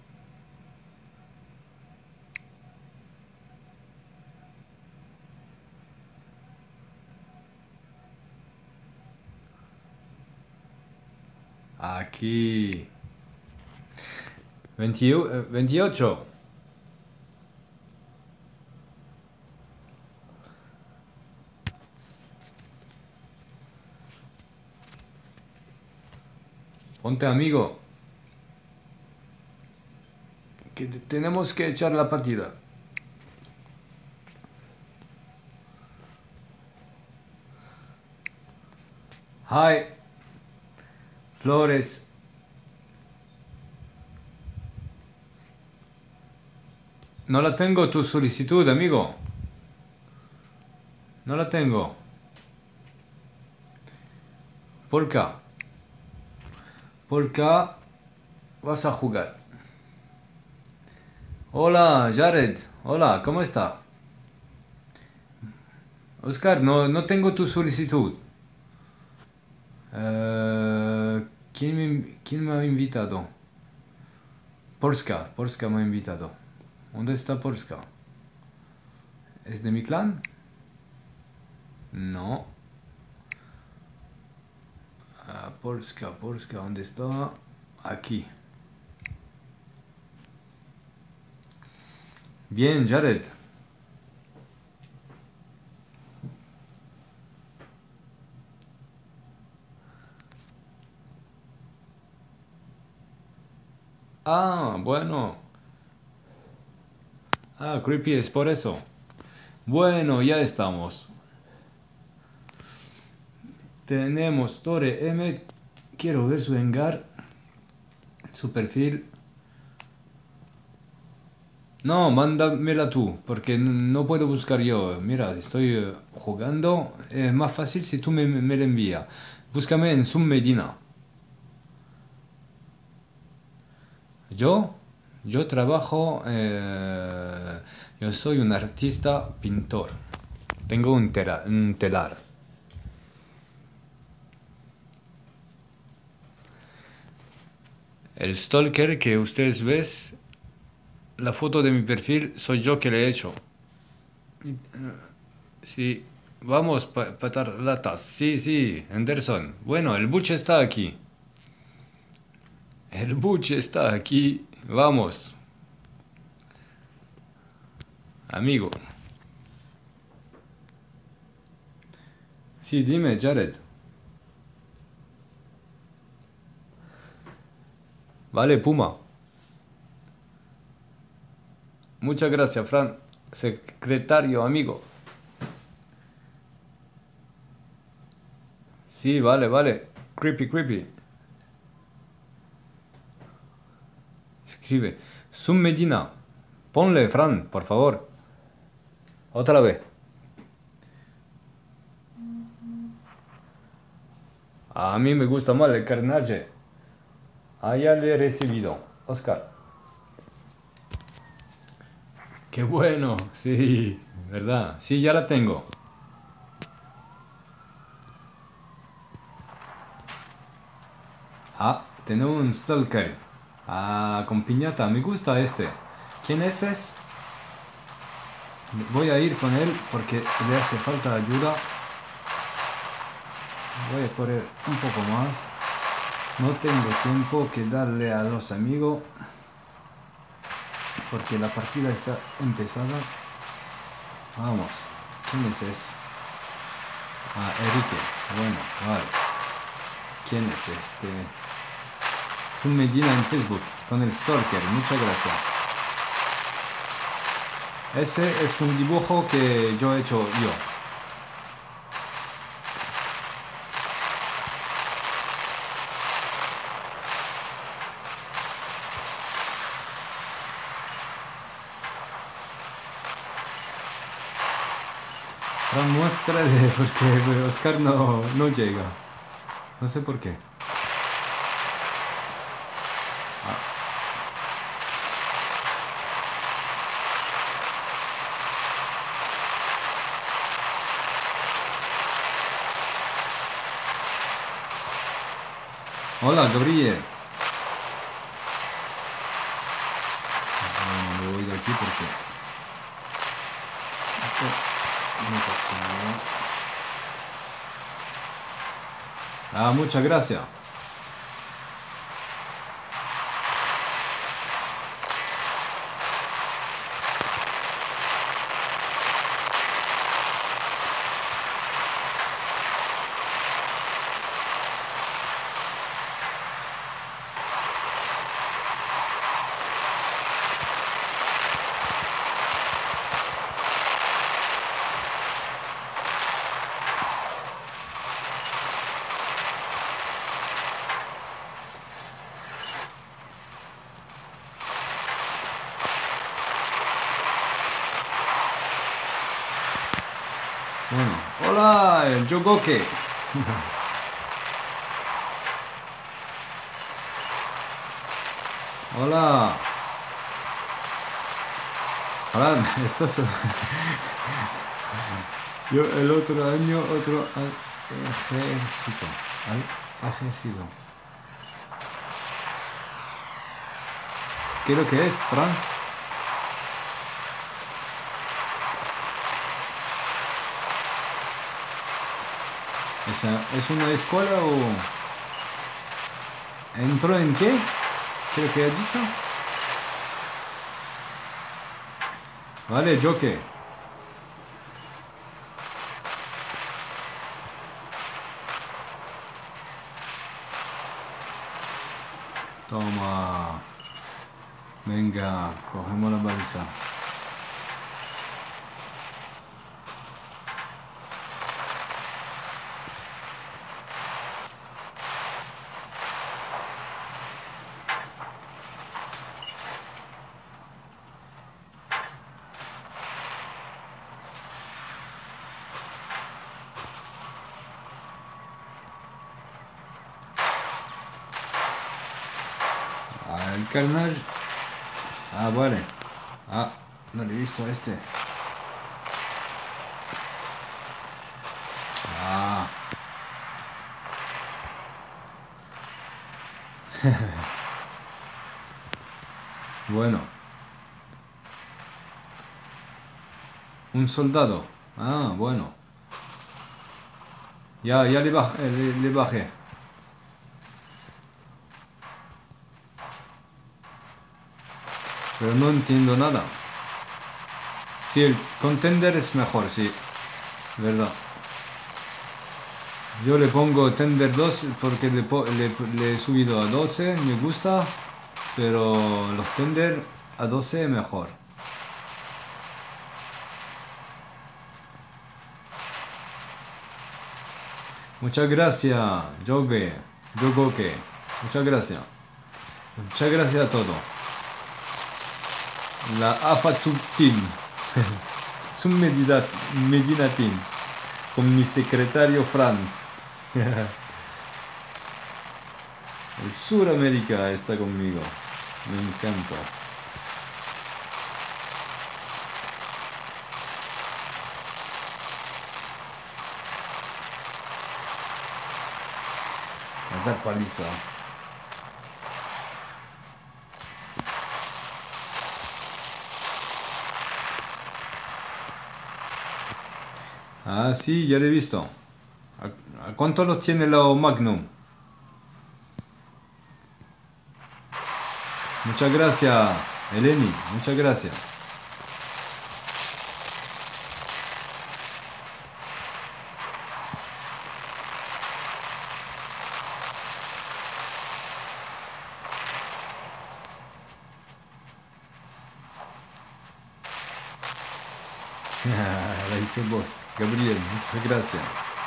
Aquí. 28. Ponte amigo, que tenemos que echar la partida. Hi, Flores. No la tengo tu solicitud, amigo. No la tengo. ¿Por qué? ¿Por qué vas a jugar? Hola, Jared. Hola, ¿cómo está? Oscar, no tengo tu solicitud. ¿Quién me ha invitado? Porska me ha invitado. ¿Dónde está Porska? ¿Es de mi clan? No. Porska, ¿dónde está? Aquí. Bien, Jared. Ah, bueno. Ah, creepy es por eso. Bueno, ya estamos. Tenemos Torre M. Quiero ver su hangar. Su perfil. No, mándamela tú, porque no puedo buscar yo. Mira, estoy jugando. Es más fácil si tú me la envías. Búscame en Zoom Medina. Yo, yo trabajo. Yo soy un artista pintor. Tengo un telar. El stalker que ustedes ves, la foto de mi perfil, soy yo que le he hecho. Sí, vamos, patar latas. Sí, sí, Anderson. Bueno, el buche está aquí. El buche está aquí. Vamos, amigo. Sí, dime, Jared. Vale, Puma. Muchas gracias, Fran. Secretario, amigo. Sí, vale, vale. Creepy. Escribe. Zoom Medina. Ponle, Fran, por favor. Otra vez. A mí me gusta más el carnage. Ah, ya le he recibido. Oscar. Qué bueno. Sí, ¿verdad? Sí, ya la tengo. Ah, tenemos un stalker. Ah, con piñata. Me gusta este. ¿Quién es ese? Voy a ir con él porque le hace falta ayuda. Voy a correr un poco más. No tengo tiempo que darle a los amigos porque la partida está empezada. Vamos. ¿Quién es ese? Ah, Enrique. Bueno, vale. ¿Quién es este? Es un Medina en Facebook con el stalker. Muchas gracias. Ese es un dibujo que yo he hecho yo. Fran, muéstrale porque Oscar no llega. No sé por qué. Ah, hola, Gabriel. Bueno, me voy de aquí porque esto no pasa nada. Ah, muchas gracias. Hola, el Yogoke. Hola. Hola, estás... Yo el otro año, otro ejército. Al ejército. ¿Qué es lo que es, Fran? ¿Es una escuela o...? ¿Entró en qué? ¿Qué es lo que has dicho? Vale, Joke. Toma. Venga, cogemos la baliza. El carnage. Ah, vale. Ah, no le he visto a este. Ah. Bueno. Un soldado. Ah, bueno. Ya le bajé. Pero no entiendo nada. Sí, el contender es mejor, sí. Verdad. Yo le pongo Tender 2 porque le he subido a 12, me gusta, pero los Tender a 12 mejor. Muchas gracias, Yogoke. Muchas gracias. Muchas gracias a todo. La Afatsu Team. Sun Medina Team. Con mi secretario Fran. El Suramérica está conmigo. Me encanta. A dar paliza. Ah, sí, ya lo he visto. ¿A cuánto los tiene la Magnum? Muchas gracias, Eleni. Muchas gracias. La hice vos, Gabriel. Muchas gracias.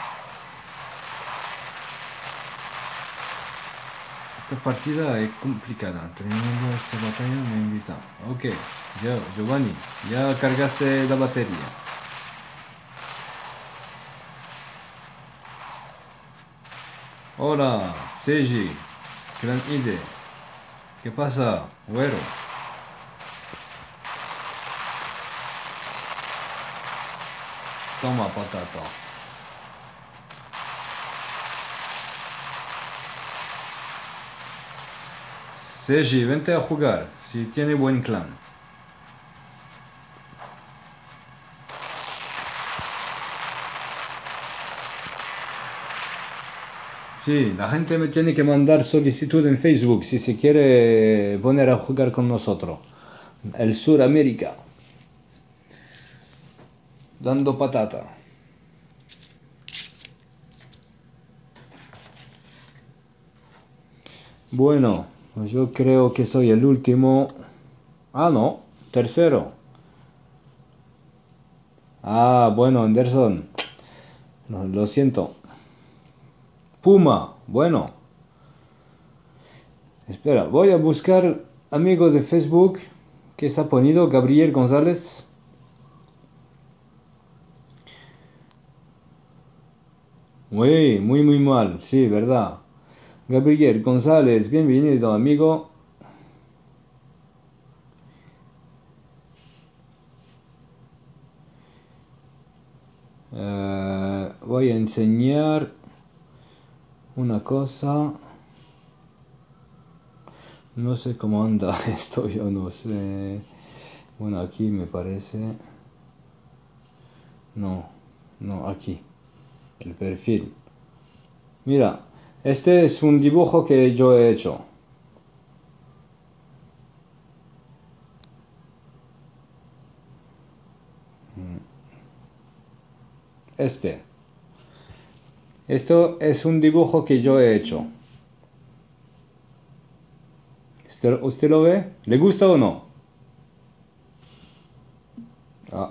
Esta partida es complicada. Terminando esta batalla me invita. Ok, ya, Giovanni, ya cargaste la batería. Hola, Seiji, Gran Ide. ¿Qué pasa, güero? Toma, patata. Seiji, vente a jugar, si tiene buen clan. Sí, la gente me tiene que mandar solicitud en Facebook si se quiere poner a jugar con nosotros. El Suramérica. Dando patata. Bueno, pues yo creo que soy el último. Ah, no, tercero. Ah, bueno, Anderson. No, lo siento. Puma, bueno. Espera, voy a buscar amigo de Facebook que se ha ponido Gabriel González. Muy mal, sí, verdad. Gabriel González, bienvenido, amigo. Voy a enseñar una cosa. No sé cómo anda esto, yo no sé. Bueno, aquí me parece. No, no, aquí. El perfil. Mira, este es un dibujo que yo he hecho. Este. Esto es un dibujo que yo he hecho. ¿Usted lo ve? ¿Le gusta o no? Ah,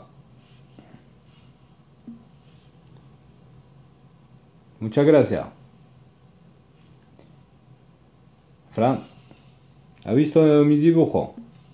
muchas gracias. Fran, ¿ha visto mi dibujo?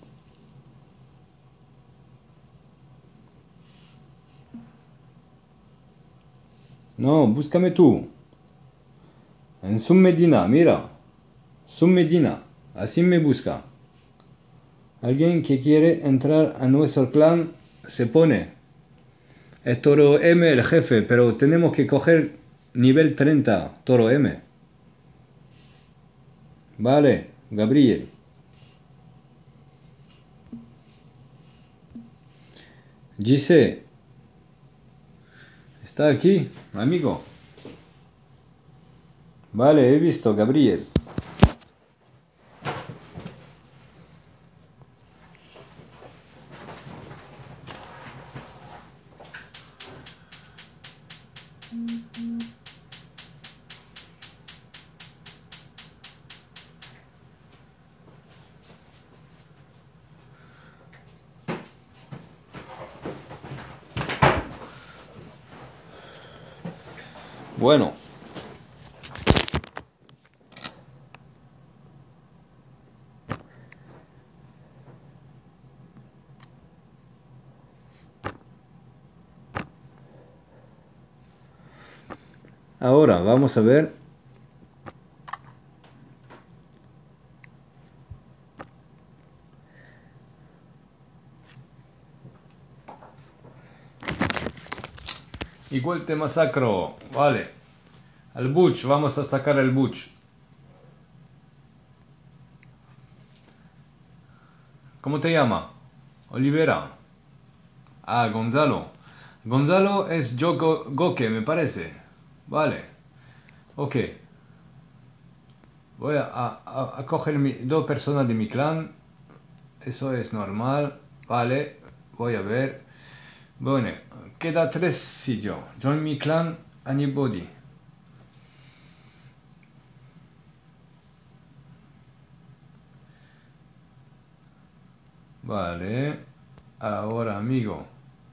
No, búscame tú. En Sum Medina, mira. Sum Medina. Así me busca. Alguien que quiere entrar a nuestro clan se pone. Es Toro M el jefe, pero tenemos que coger nivel 30, Toro M. Vale, Gabriel. Gise, está aquí, amigo. Vale, he visto, Gabriel. Bueno, ahora vamos a ver. Igual te masacro. Vale. Al Butch, vamos a sacar el Butch. ¿Cómo te llama? Olivera. Ah, Gonzalo. Gonzalo es Goke, me parece. Vale. Ok. Voy a coger dos personas de mi clan. Eso es normal. Vale. Voy a ver. Bueno, queda tres sitios. Join mi clan, anybody. Vale. Ahora, amigo.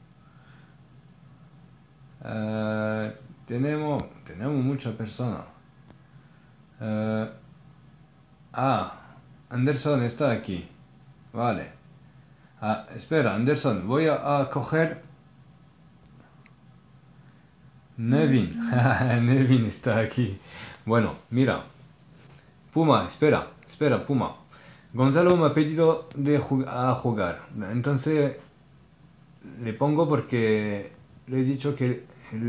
Eh, tenemos muchas personas. Eh, Anderson está aquí. Vale. Espera, Anderson, voy a coger Nevin. Nevin está aquí. Bueno, mira. Puma, espera, Puma. Gonzalo me ha pedido a jugar. Entonces le pongo porque le he dicho que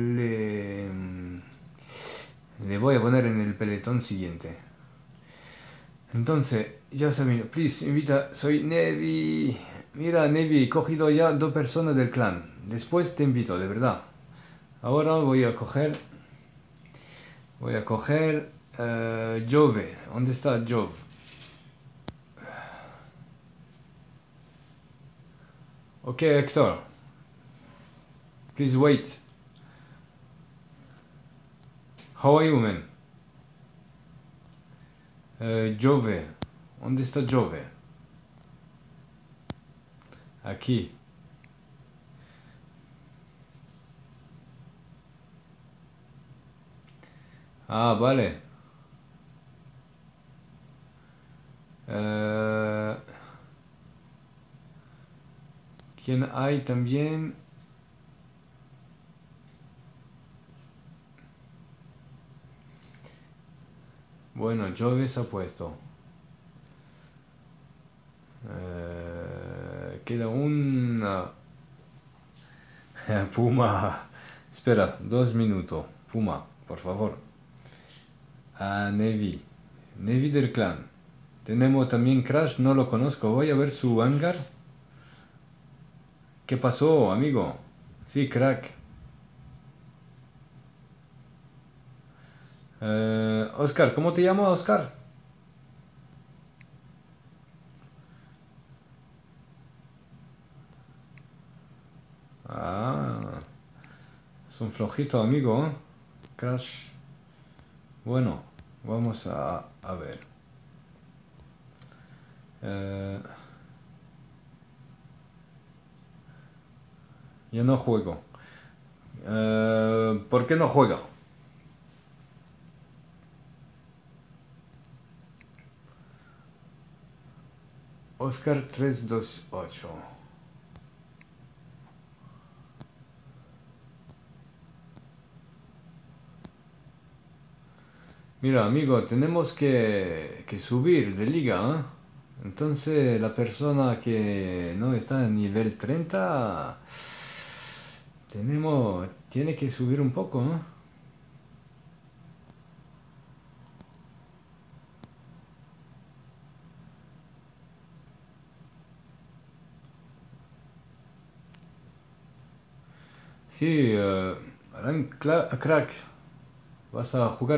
le voy a poner en el pelotón siguiente. Entonces, ya saben, please, invita, soy Nevi. Mira, Nevi, he cogido ya dos personas del clan. Después te invito, de verdad. Ahora voy a coger Jove. ¿Dónde está Jove? Ok, Héctor, please wait. How are you, man? Jove. ¿Dónde está Jove? Aquí. Ah, vale. Eh, ¿Quién hay también? Bueno, Joves ha puesto. Queda una... Puma. Espera, 2 minutos. Puma, por favor. Nevi. Nevi del clan. Tenemos también Crash, no lo conozco. Voy a ver su hangar. ¿Qué pasó, amigo? Sí, crack. Oscar, ¿cómo te llamas, Oscar? Ah, es un flojito, amigo, ¿eh? Crash. Bueno, vamos a ver. Eh, yo no juego. ¿Por qué no juega? Oscar 328. Mira, amigo, tenemos que subir de liga, ¿eh? Entonces, la persona que no está en nivel 30 tiene que subir un poco, ¿no? Sí, crack, vas a jugar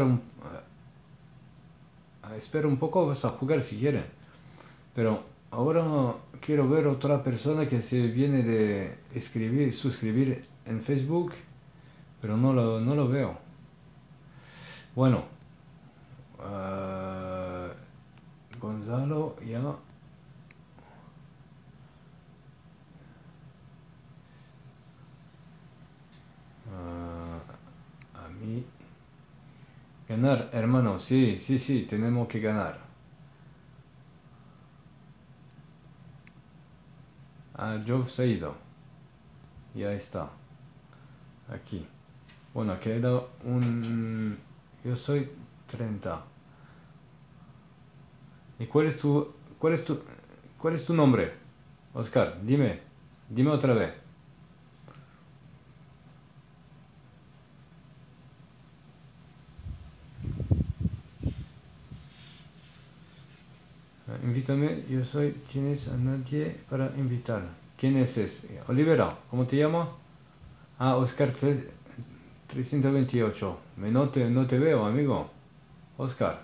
espera un poco, vas a jugar si quieres. Pero ahora quiero ver otra persona que se viene de suscribir en Facebook, pero no lo veo. Bueno, eh, Gonzalo ya. A mí. Ganar, hermano, sí, sí, sí, tenemos que ganar. Joe se ha ido. Ya está. Aquí. Bueno, queda un... Yo soy 30. ¿Y cuál es tu nombre? Oscar, dime. Dime otra vez. Invítame, yo soy. ¿Tienes a nadie para invitar? ¿Quién es ese? Olivera, ¿cómo te llamas? Oscar 328. No te veo, amigo. Oscar,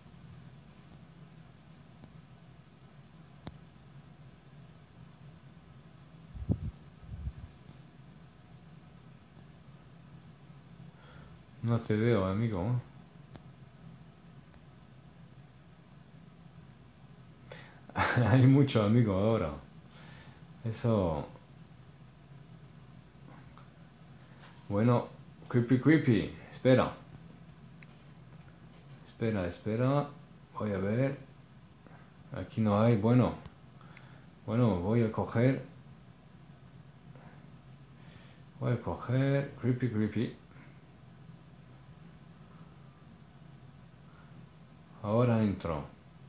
no te veo, amigo. Hay mucho amigo ahora. Eso. Bueno, creepy, creepy. Espera. Espera, espera. Voy a ver. Aquí no hay. Bueno. Bueno, voy a coger. Voy a coger. Creepy, creepy. Ahora entro.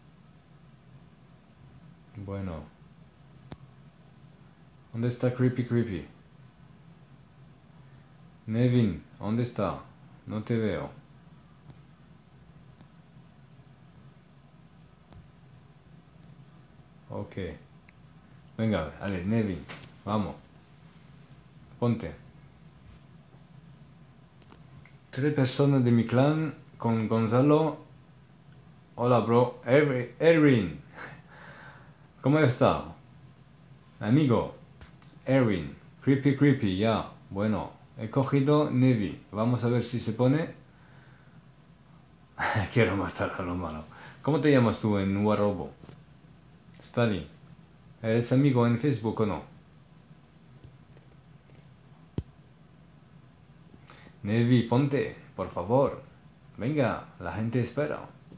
Bueno. ¿Dónde está creepy, creepy? Nevin, ¿dónde está? No te veo. Ok. Venga, dale, Nevin. Vamos. Ponte. 3 personas de mi clan con Gonzalo. Hola, bro. Erwin. ¿Cómo está? Amigo. Erwin. Creepy, creepy, ya. Bueno, he cogido Nevi. Vamos a ver si se pone. Quiero matar a los malos. ¿Cómo te llamas tú en Warrobo? Stalin. ¿Eres amigo en Facebook o no? Nevi, ponte, por favor. Venga, la gente espera.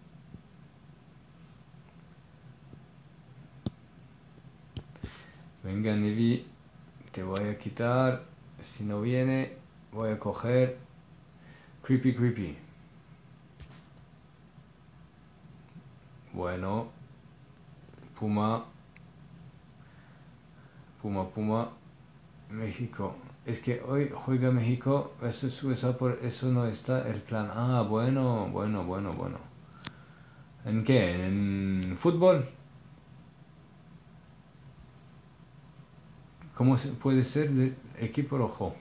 Venga, Nevi, te voy a quitar. Si no viene, voy a coger Creepy Creepy. Bueno, Puma, Puma, México. Es que hoy juega México versus USA, por eso no está el clan. Ah, bueno. ¿En qué? ¿En fútbol? ¿Cómo puede ser de equipo rojo?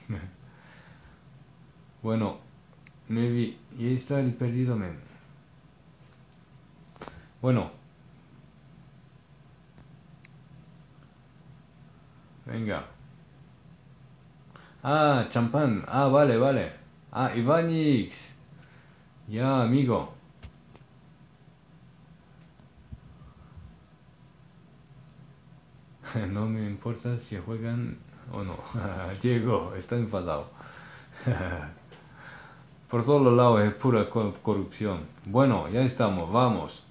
Bueno, Navy, y ahí está el perdido, men. Bueno, venga. Ah, champán. Ah, vale. Ah, Ivanix. Ya, amigo. No me importa si juegan o no. Diego, está enfadado. Por todos los lados es pura corrupción. Bueno, ya estamos, vamos.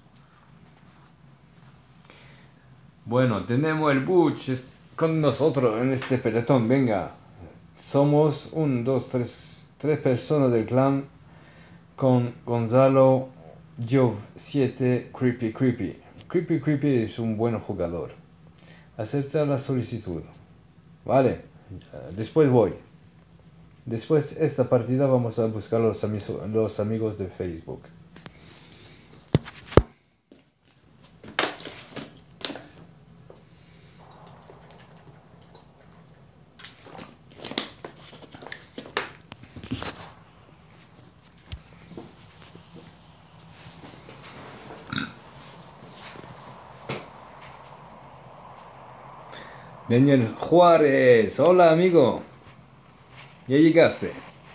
Bueno, tenemos el Butch con nosotros en este pelotón. Venga, somos tres personas del clan con Gonzalo, Jove 7, Creepy. Creepy es un buen jugador. Acepta la solicitud. Vale, después voy. Después de esta partida vamos a buscar los amigos de Facebook. Daniel Juárez, hola amigo. Ya llegaste.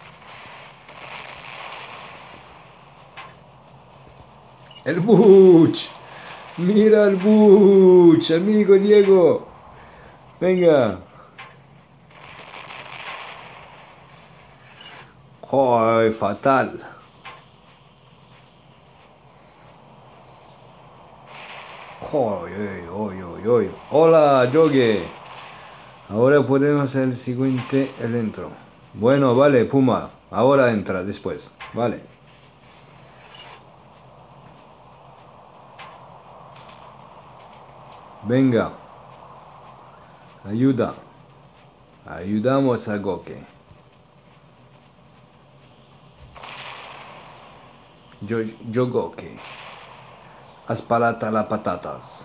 El Butch. Mira el Butch, amigo Diego. Venga. ¡Ay, fatal! ¡Ay! Hola, Yogue. Ahora podemos hacer el siguiente, el intro. Bueno, vale, Puma. Ahora entra después. Vale. Venga. Ayuda. Ayudamos a Goke. Yo Goke. Aspalata las patatas.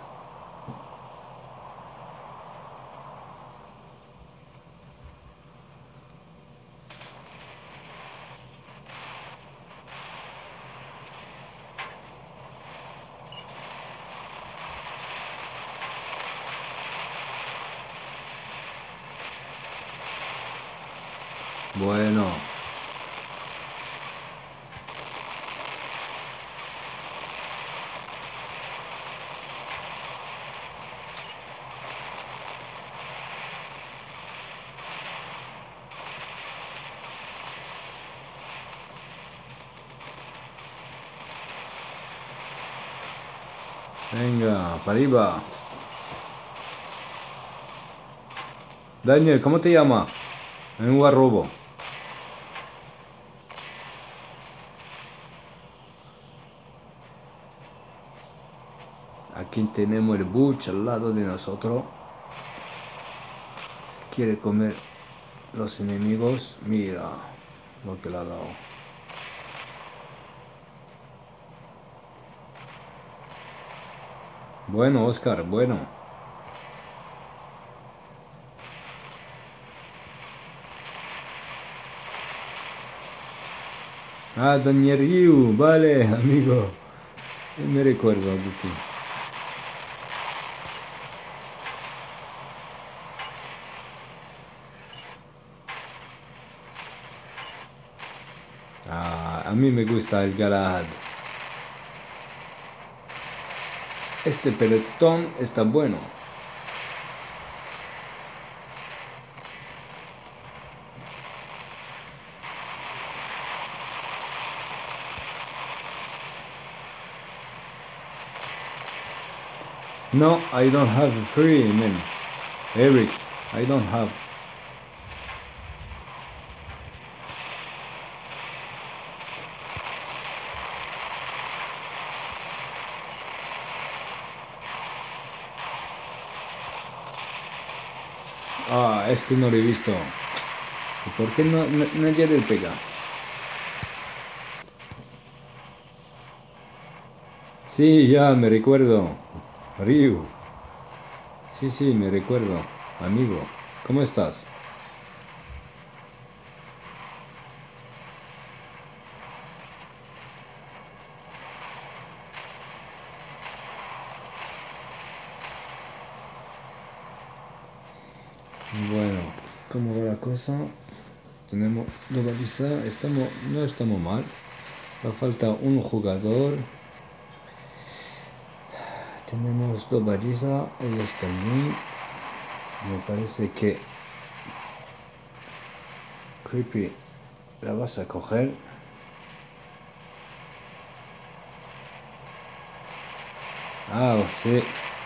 Bueno. Venga, para arriba. Daniel, ¿cómo te llamas? En un robo. Aquí tenemos el Butch al lado de nosotros. Quiere comer los enemigos. Mira lo que le ha dado. Bueno, Oscar, bueno. Ah, Daniel Ryu, vale, amigo. Me recuerdo de ti. Ah, a mí me gusta el Galahad. Este pelotón está bueno. No, I don't have free, man. Eric, I don't have. Ah, este no lo he visto. ¿Y por qué no le pega? Sí, ya me recuerdo. Ryu. Sí, sí, me recuerdo. Amigo, ¿cómo estás? Bueno, ¿cómo va la cosa? Tenemos dos balizas, no estamos mal. Nos falta un jugador. Tenemos dos balizas, ellos también. Me parece que Creepy la vas a coger. Ah, sí.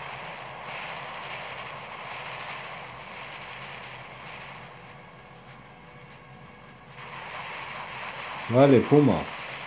Vale, Puma.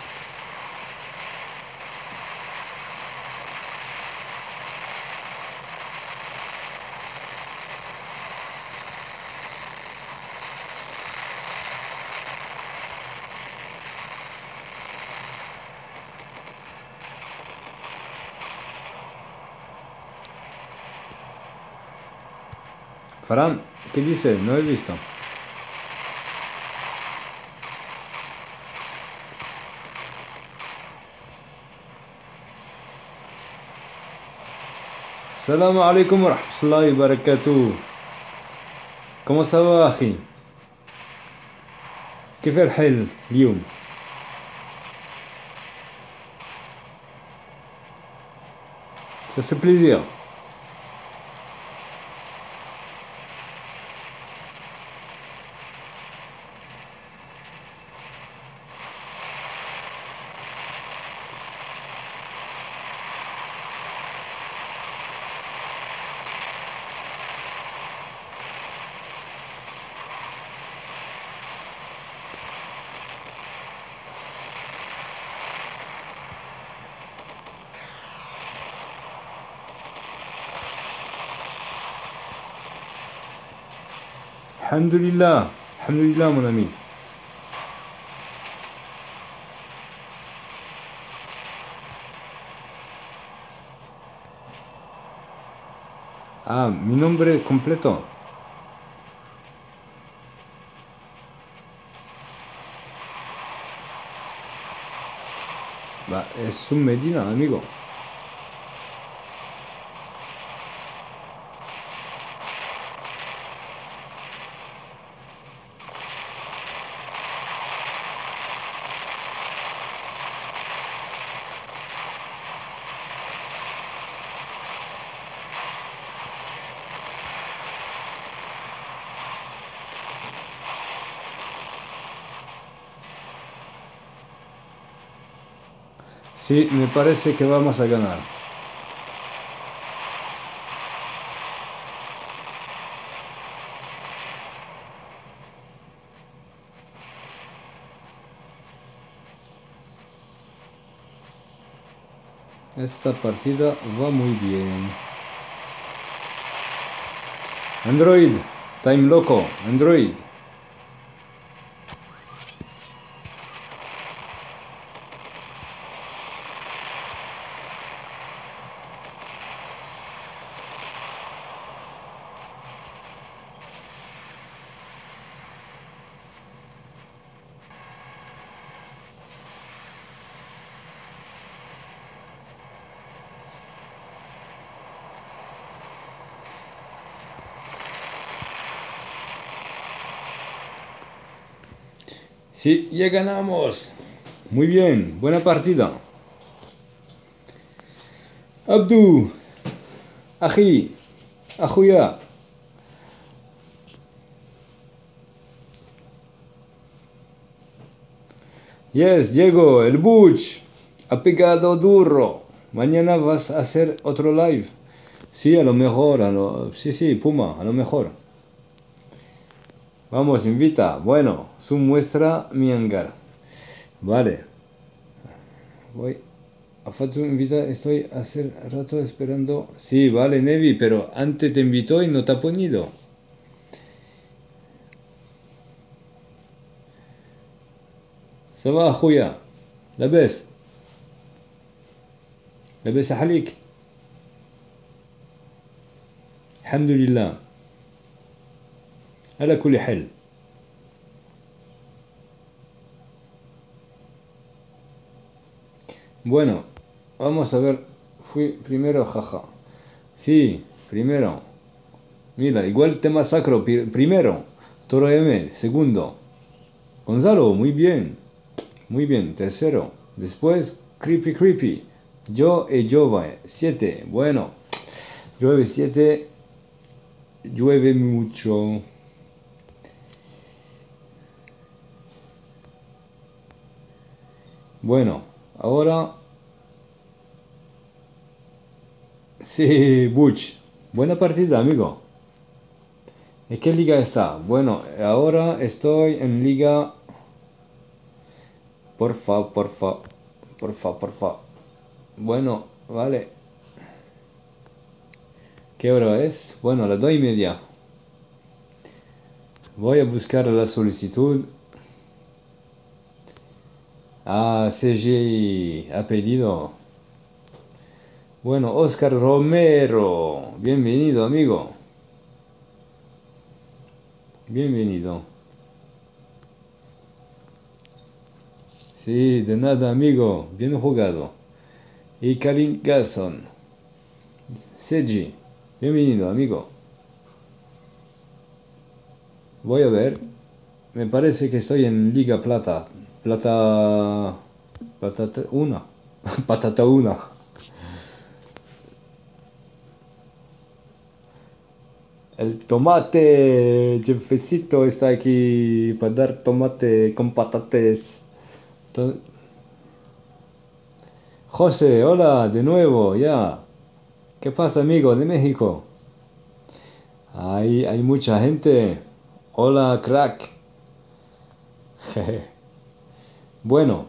Fran, ¿qué dices? No he visto. السلام عليكم ورحمة الله وبركاته. كما سوا أخي؟ كيف الحال اليوم؟ Ça fait plaisir. الحمد لله. الحمد لله mon ami. Ah, mi nombre completo. Va, es un Medina, amigo. Sí, me parece que vamos a ganar. Esta partida va muy bien. Android, time loco, Android. Sí, ya ganamos. Muy bien, buena partida. Abdu, Aji, Ajuya. Yes, Diego, el Butch. Ha pegado duro. Mañana vas a hacer otro live. Sí, a lo mejor, sí, sí, Puma, a lo mejor. Vamos, invita. Bueno, su muestra mi hangar. Vale. Voy. A Fatu invita, estoy hace rato esperando. Sí, vale, Nevi, pero antes te invitó y no te ha ponido. صباح أخويا. لاباس؟ لاباس عليك؟ الحمد لله. على كل حال. Bueno, vamos a ver. Fui primero, jaja. Sí, primero. Mira, igual te masacro. Primero, Toro M. Segundo, Gonzalo, muy bien. Muy bien. Tercero. Después, Creepy Creepy. Yo y Jova. 7. Bueno, llueve 7. Llueve mucho. Bueno, ahora. Sí, Butch. Buena partida, amigo. ¿En qué liga está? Bueno, ahora estoy en liga. Porfa, porfa. Porfa, porfa. Bueno, vale. ¿Qué hora es? Bueno, las 2:30. Voy a buscar la solicitud. Ah, CG ha pedido. Bueno, Oscar Romero. Bienvenido, amigo. Bienvenido. Sí, de nada, amigo. Bien jugado. Y Karim Gasson. CG. Bienvenido, amigo. Voy a ver. Me parece que estoy en Liga Plata. Plata. Patata 1. Patata 1. El tomate. Jefecito está aquí para dar tomate con patates. To- José, hola, de nuevo, ya. ¿Qué pasa, amigo de México? Hay mucha gente. Hola, crack. Bueno,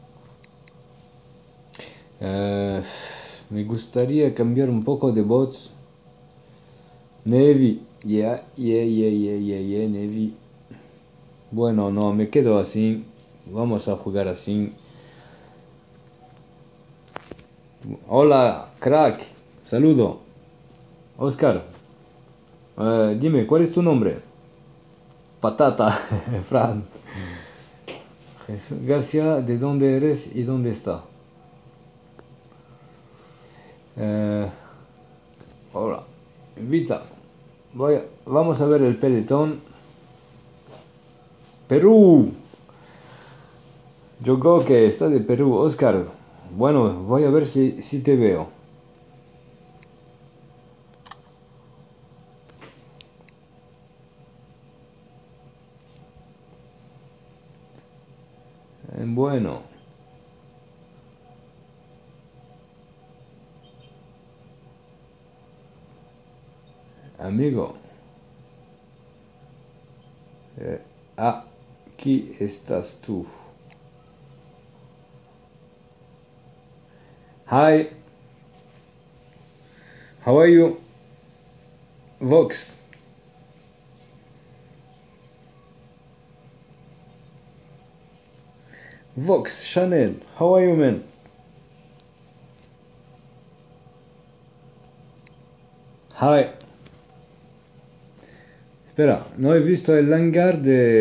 eh, me gustaría cambiar un poco de voz. Navy, yeah, yeah, yeah, yeah, yeah, yeah, Navy. Bueno, no, me quedo así. Vamos a jugar así. Hola, crack. Saludo. Oscar, dime, ¿cuál es tu nombre? Patata, Fran. Jesús García, ¿de dónde eres y dónde está? Eh, Hola, invita. Vamos a ver el pelotón. Perú. Yo creo que está de Perú, Oscar. Bueno, voy a ver si te veo. Bueno, amigo. eh, Aquí estás tú. Hi, how are you? Vox. Vox, Chanel, how are you, man? Hi. Espera, no he visto el hangar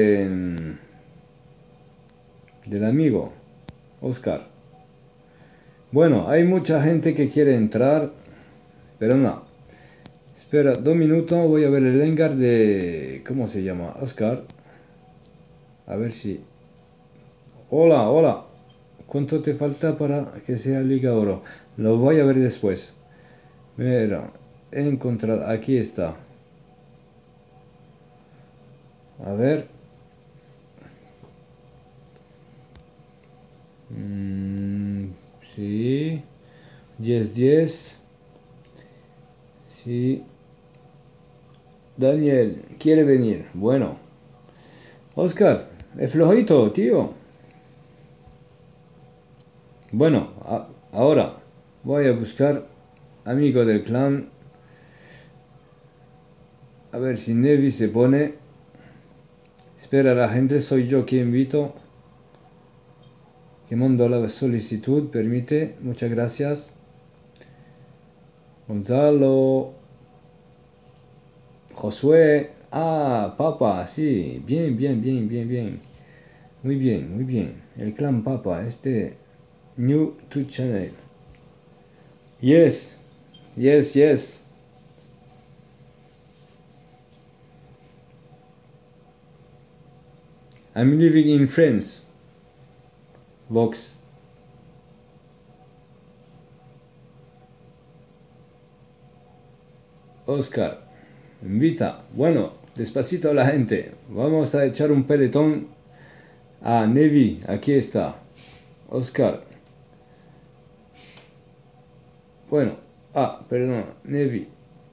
del amigo, Oscar. Bueno, hay mucha gente que quiere entrar, pero no. Espera, 2 minutos, voy a ver el hangar de. ¿Cómo se llama? Oscar. A ver si. Hola, hola. ¿Cuánto te falta para que sea Liga Oro? Lo voy a ver después. Mira, he encontrado. Aquí está. A ver. Sí. 10-10. Sí. Daniel, quiere venir. Bueno. Oscar, es flojito, tío. Bueno, ahora voy a buscar amigo del clan. A ver si Nevi se pone. Espera, la gente soy yo quien invito. que mandó la solicitud. Permite. Muchas gracias. Gonzalo. Josué. Ah, Papa. Sí. Bien, bien, bien, bien, bien. Muy bien, muy bien. El clan Papa. New to channel. Yes. Yes, yes. I'm living in France. Vox. Oscar. Invita. Bueno, despacito a la gente. Vamos a echar un peletón. Ah, Nevi. Aquí está. Oscar. Bueno. Ah, perdón. Nevi.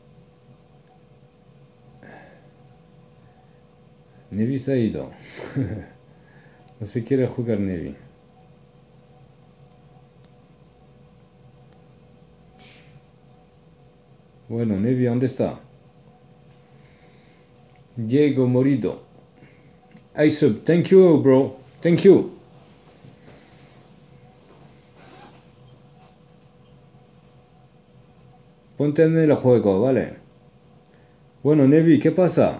Nevi se ha ido. No se quiere jugar Nevi. Bueno, Nevi, ¿dónde está? Diego Morido. I sub. Thank you, bro. Thank you. Ponte en el juego, vale. Bueno, Nevi, ¿qué pasa?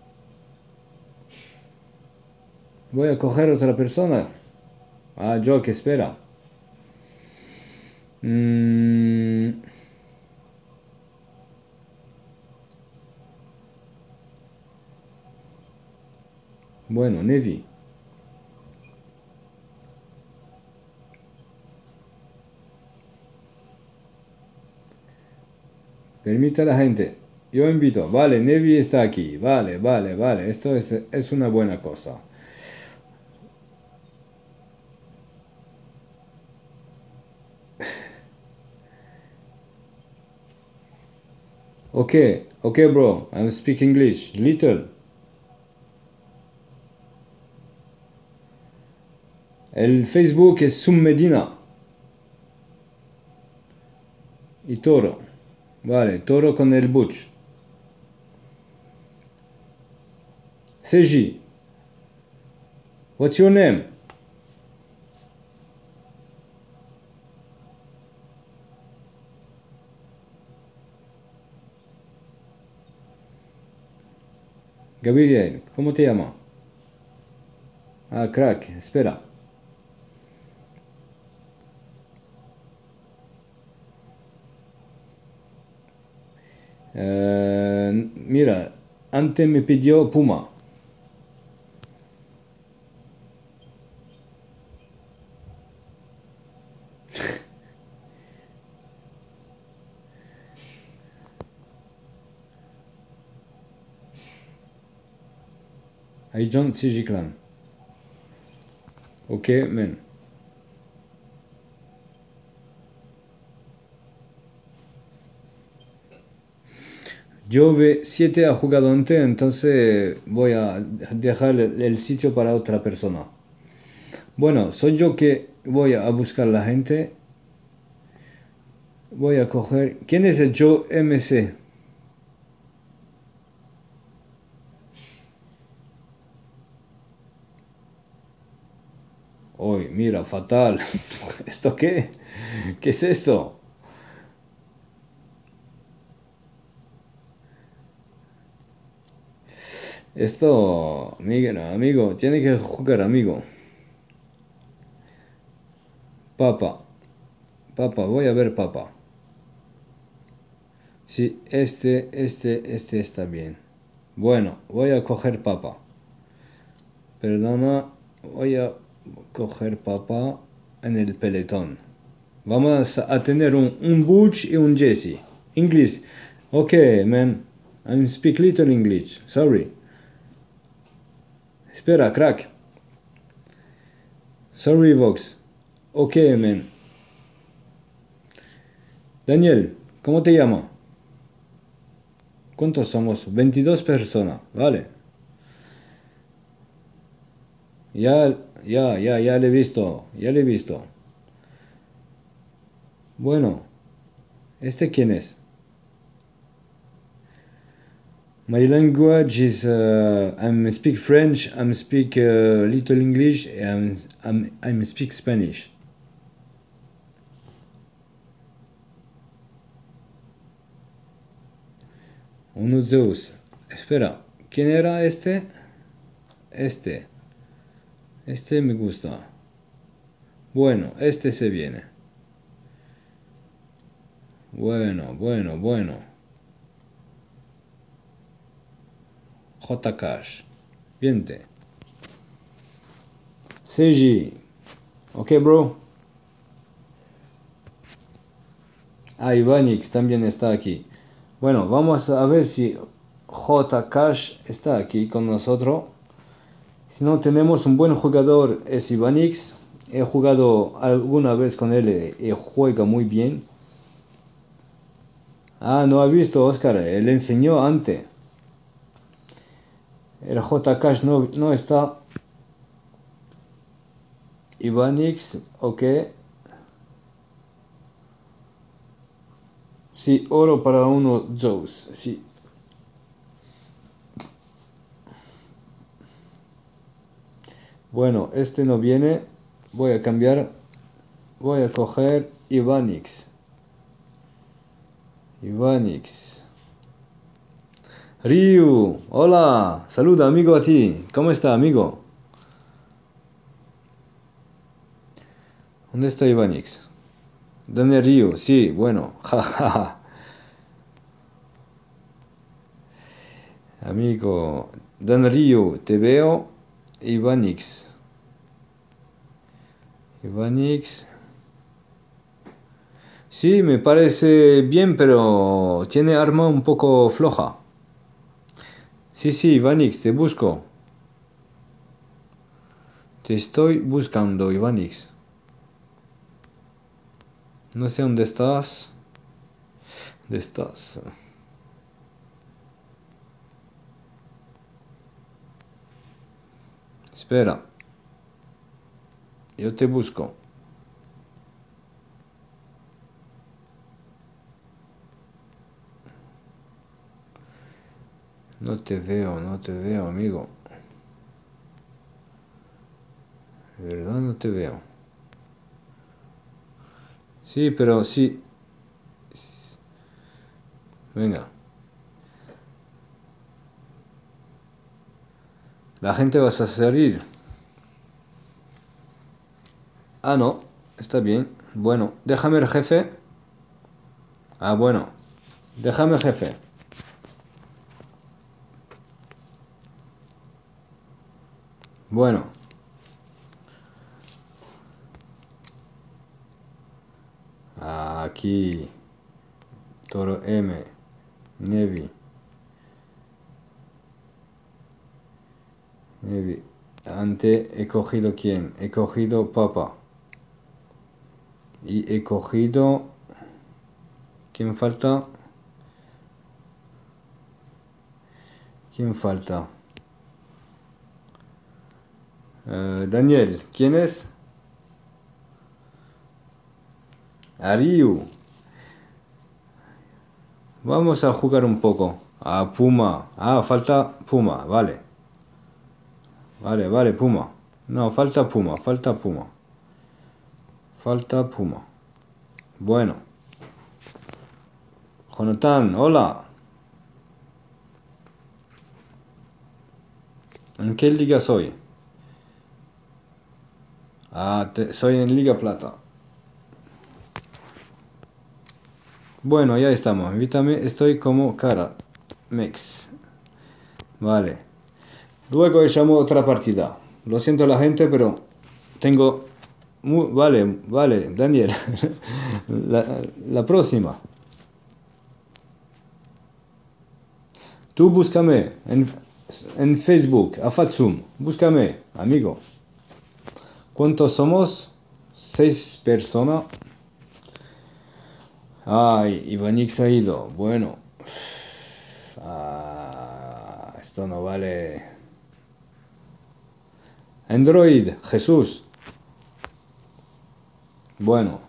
Voy a coger otra persona. Ah, Jock, espera. Bueno, Nevi. Permite a la gente. Yo invito. Vale, Nevi está aquí. Vale, vale, vale. Esto es una buena cosa. Okay, okay, bro. I'm speak English. Little. El Facebook es Sum Medina. Y Toro. Vale, Toro con el Butch. Seji. What's your name? Gabriel. ¿Cómo te llamas? Ah, crack. Espera. Mira, antes me pidió Puma. I joined CG Clan. Ok, man. Jove 7 ha jugado antes, entonces voy a dejar el sitio para otra persona. Bueno, soy yo que voy a buscar la gente. Voy a coger. ¿Quién es el Joe MC? Uy, mira, fatal. ¿Esto qué? ¿Qué es esto? Esto, mira, amigo, tiene que jugar, amigo. Papa, papa, voy a ver, papa. Sí, este está bien. Bueno, voy a coger papa. Perdona, voy a coger papa en el peletón. Vamos a tener un Butch y un Jesse. English. Okay, man. I speak little English. Sorry. Espera, crack. Sorry, Vox. Okay, man. Daniel, ¿cómo te llamas? ¿Cuántos somos? 22 personas. Vale. Ya le he visto. Ya le he visto. Bueno, ¿este quién es? My language is I'm speak French, I'm speak little English, and I'm speak Spanish. Uno, dos. Espera, ¿quién era este? Este. Este me gusta. Bueno, este se viene. Bueno, bueno, bueno. J. Cash. Viente. Seiji. Ok, bro. Ah, Ivanix también está aquí. Bueno, vamos a ver si J. Cash está aquí con nosotros. Si no tenemos un buen jugador, es Ivanix. He jugado alguna vez con él y juega muy bien. Ah, no ha visto, Oscar. Él enseñó antes. El J. Cash no está. Ivanix, ok. Sí, oro para uno, dos. Sí. Bueno, este no viene. Voy a cambiar. Voy a coger Ivanix. Ivanix. Ryu, hola. Saluda, amigo, a ti. ¿Cómo está, amigo? ¿Dónde está Ivanix? ¿Dónde Ryu? Sí, bueno. Jajaja. Amigo. Dan Ryu, te veo. Ivanix. Ivanix. Sí, me parece bien, pero tiene arma un poco floja. Sí, sí, Ivanix, te busco. Te estoy buscando, Ivanix. No sé dónde estás. ¿Dónde estás? Espera. Yo te busco. No te veo, amigo. De verdad no te veo. Sí, pero sí. Venga. La gente va a salir. Ah, no. Está bien. Bueno, déjame el jefe. Ah, bueno. Déjame el jefe. Bueno. Aquí. Toro M. Nevi. Nevi. Antes he cogido quién? He cogido Papa. Y he cogido... ¿Quién falta? ¿Quién falta? Daniel. ¿Quién es? Ariu. Vamos a jugar un poco. A Puma. Ah, falta Puma. Vale. Vale, vale, Puma. No, falta Puma, falta Puma. Falta Puma. Bueno. Jonathan, hola. ¿En qué liga soy? Ah, soy en Liga Plata. Bueno, ya estamos. Invítame, estoy como cara. Mex. Vale. Luego llamo otra partida. Lo siento la gente, pero tengo... Vale, vale, Daniel. La próxima. Tú búscame en Facebook, a Fatsum. Búscame, amigo. ¿Cuántos somos? 6 personas. Ay, Ivanix ha ido. Bueno. Esto no vale. Android, Jesús. Bueno.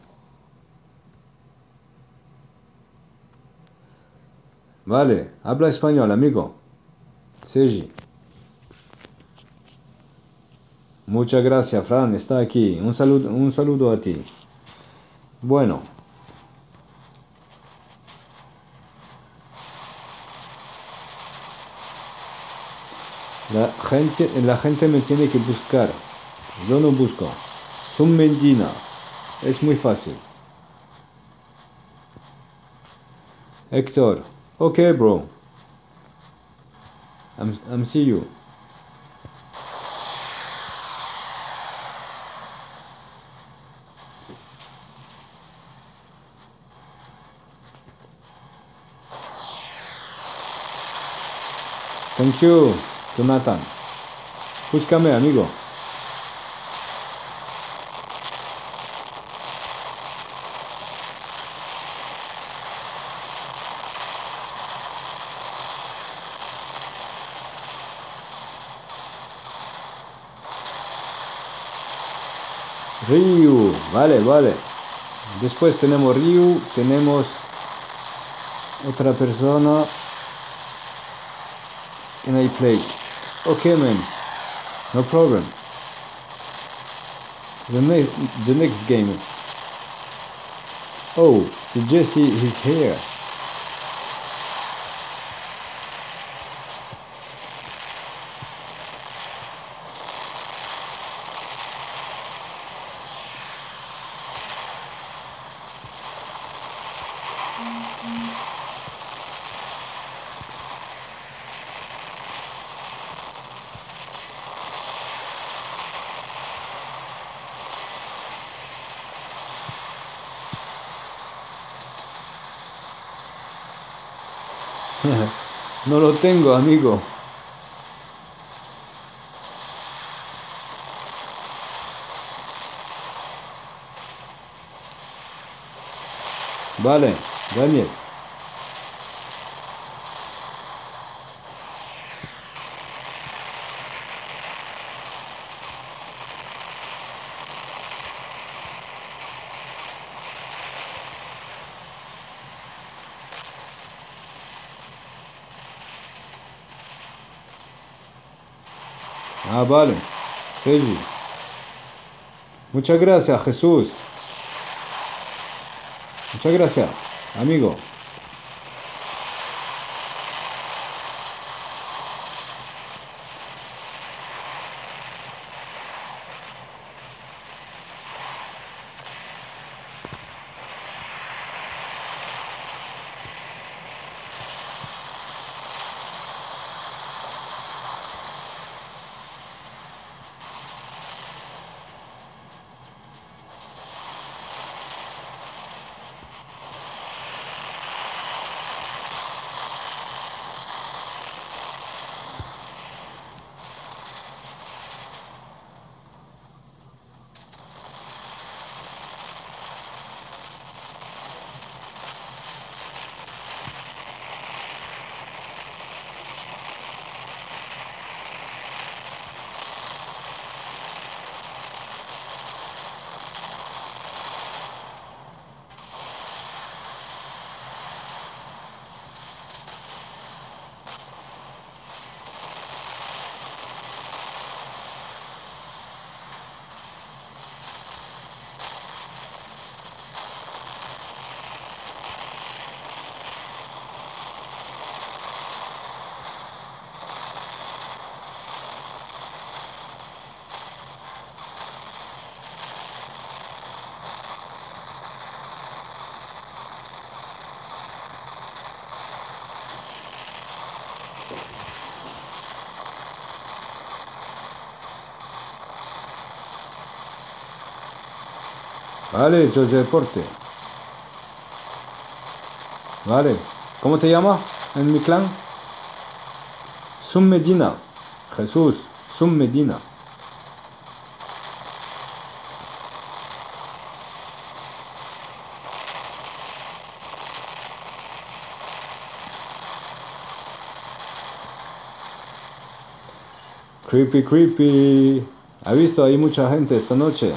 Vale, habla español, amigo. Sergi. Muchas gracias, Fran, está aquí. Un saludo a ti. Bueno, la gente me tiene que buscar. Yo no busco. Son Medina. Es muy fácil. Héctor. Okay, bro. I'm see you. Thank you, Jonathan. Búscame, amigo. Ryu. Vale, vale. Después tenemos Ryu. Tenemos otra persona. And I play. Okay, man. No problem. The next game. Oh, the Jesse is here. No lo tengo, amigo. Vale, Daniel. Ah, vale. Sergi. Muchas gracias, Jesús. Muchas gracias, amigo. Vale, George Deporte. Vale. ¿Cómo te llamas en mi clan? Sun Medina. Jesús. Sun Medina. Creepy, creepy. ¿Ha visto? Hay mucha gente esta noche.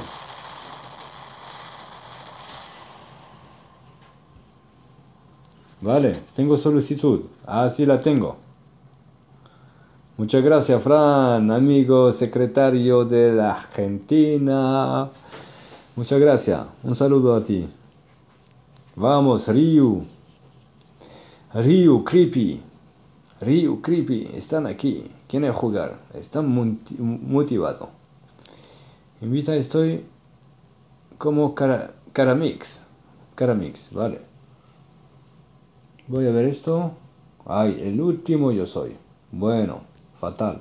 Vale, tengo solicitud. Ah, sí la tengo. Muchas gracias, Fran, amigo secretario de la Argentina. Muchas gracias. Un saludo a ti. Vamos, Ryu. Ryu, Creepy. Ryu, Creepy, están aquí. Quieren jugar. Están motivados. Invita, estoy como Caramix. Caramix, vale. Voy a ver esto. Ay, el último yo soy. Bueno, fatal.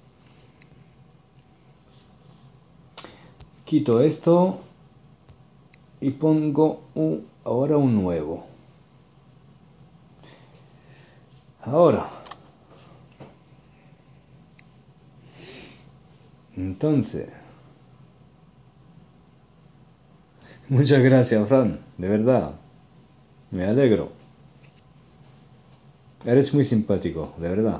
Quito esto y pongo ahora un nuevo. Ahora. Entonces. Muchas gracias, Fran. De verdad. Me alegro. Eres muy simpático, de verdad.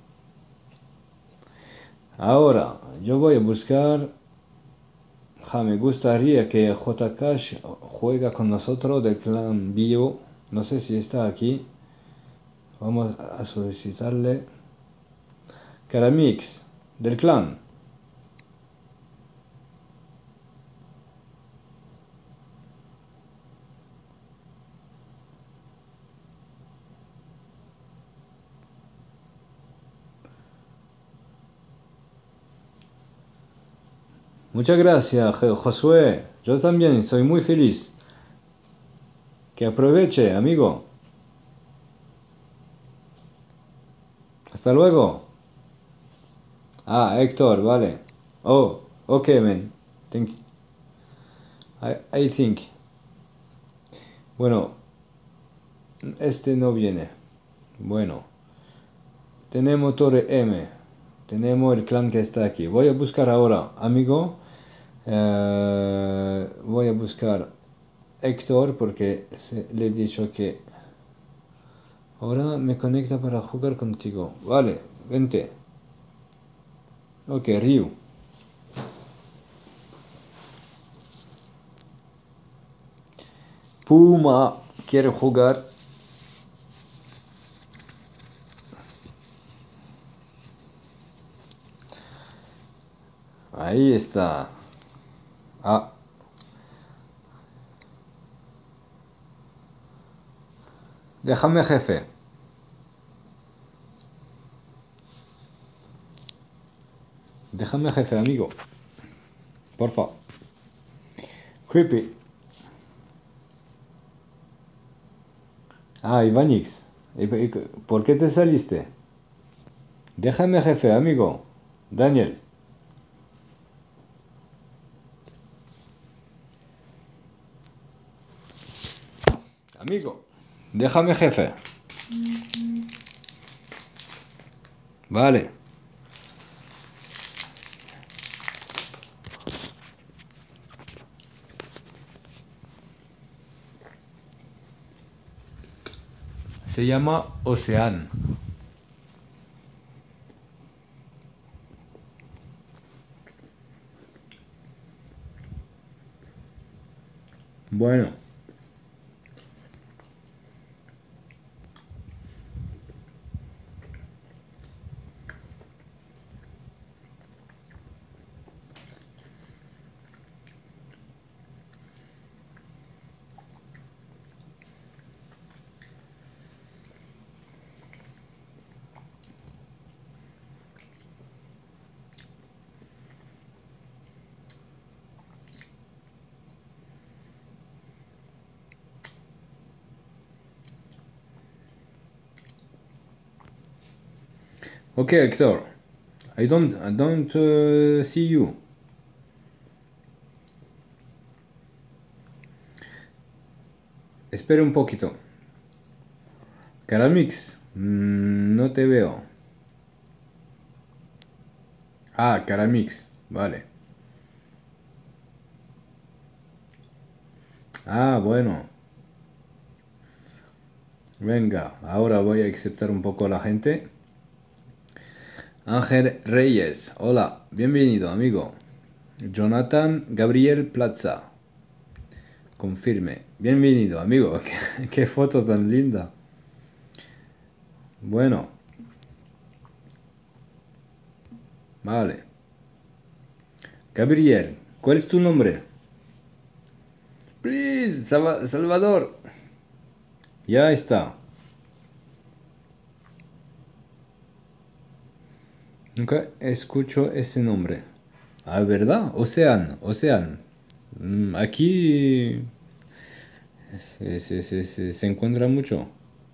Ahora, yo voy a buscar. Me gustaría que J. Cash juega con nosotros del clan Bio. No sé si está aquí. Vamos a solicitarle. Caramix, del clan. Muchas gracias, Josué. Yo también soy muy feliz. Que aproveche, amigo. Hasta luego. Ah, Héctor, vale. Oh, okay, man. Thank you. I think. Bueno, este no viene. Bueno, tenemos Torre M. Tenemos el clan que está aquí. Voy a buscar ahora, amigo. Voy a buscar Héctor porque le he dicho que ahora me conecta para jugar contigo. Vale, vente. Ok, Ryu. Puma quiere jugar. Ahí está. Ah, déjame jefe. Déjame jefe, amigo. Porfa. Creepy. Ah, Ivanix. ¿Por qué te saliste? Déjame jefe, amigo. Daniel. Amigo. Déjame jefe. Vale. Se llama Ocean. Bueno. Okay, Héctor. I don't see you. Espera un poquito. Caramix. No te veo. Ah, Caramix. Vale. Ah, bueno. Venga, ahora voy a aceptar un poco a la gente. Ángel Reyes. Hola, bienvenido, amigo. Jonathan Gabriel Plaza. Confirme. Bienvenido, amigo. Qué foto tan linda. Bueno. Vale. Gabriel, ¿cuál es tu nombre? Please, Salvador. Ya está. Nunca escucho ese nombre. Ah, ¿verdad? Ocean. Aquí se encuentra mucho.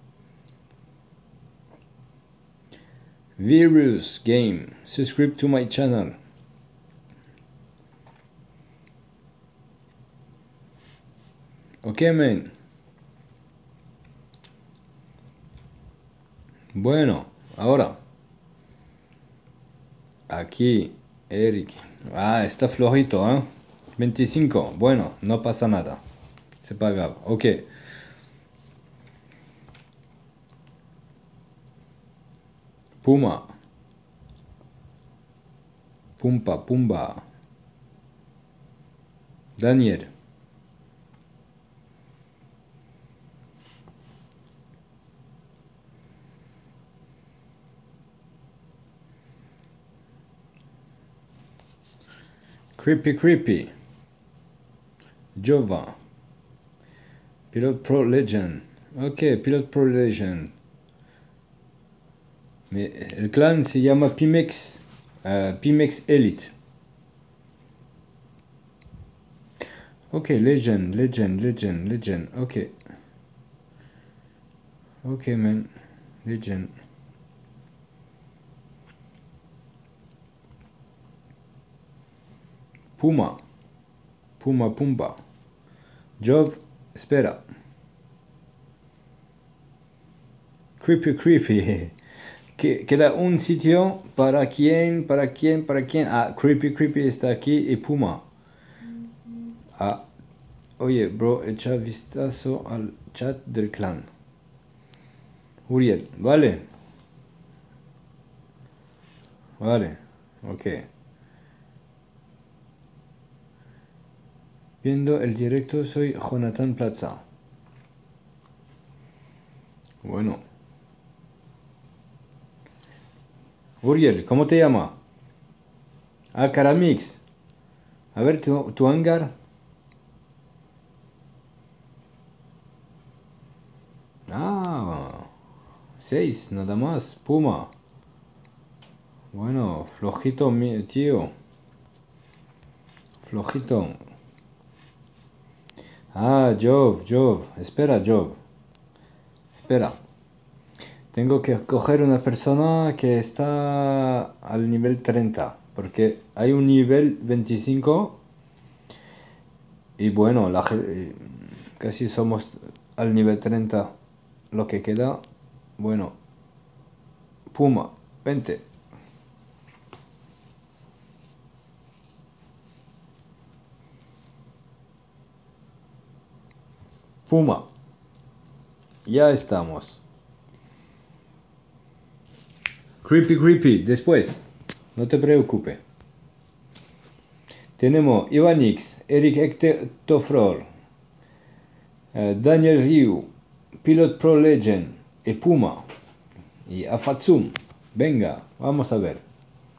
Virus Game. Subscribe to my channel. Ok, man. Bueno, ahora. Aquí, Eric. Ah, está flojito, ¿eh? 25. Bueno, no pasa nada. Se paga. Ok. Puma. Pumba. Daniel. Creepy. Jova. Pilot Pro Legend. Ok, Pilot Pro Legend. El clan se llama Pimex. Pimex Elite. Ok, Legend. Ok. Ok, man. Legend. Pumba. Job, espera. Creepy. Queda un sitio para quién. Ah, Creepy está aquí y Puma. Ah, oye, bro, echa vistazo al chat del clan. Uriel, vale. Ok. Viendo el directo soy Jonathan Plaza. Bueno. Uriel, ¿cómo te llama? Ah, Caramix. A ver, tu hangar. Ah, 6, nada más. Puma. Bueno, flojito, tío. Flojito. Ah, Job. Espera, Job. Espera. Tengo que coger una persona que está al nivel 30. Porque hay un nivel 25. Y bueno, casi somos al nivel 30. Lo que queda. Bueno. Puma, vente. Puma. Ya estamos. Creepy. Después. No te preocupes. Tenemos Ivanix, Eric Ectofrol, Daniel Ryu, Pilot Pro Legend y Puma. Y Afatsum. Venga, vamos a ver.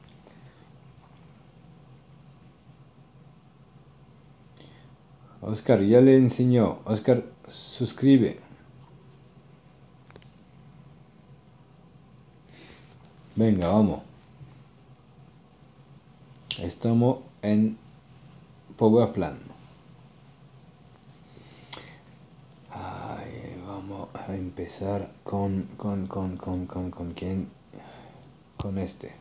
Oscar ya le enseñó. Oscar, suscribe. Venga, vamos. Estamos en Power Plan. Vamos a empezar con quién. Con este.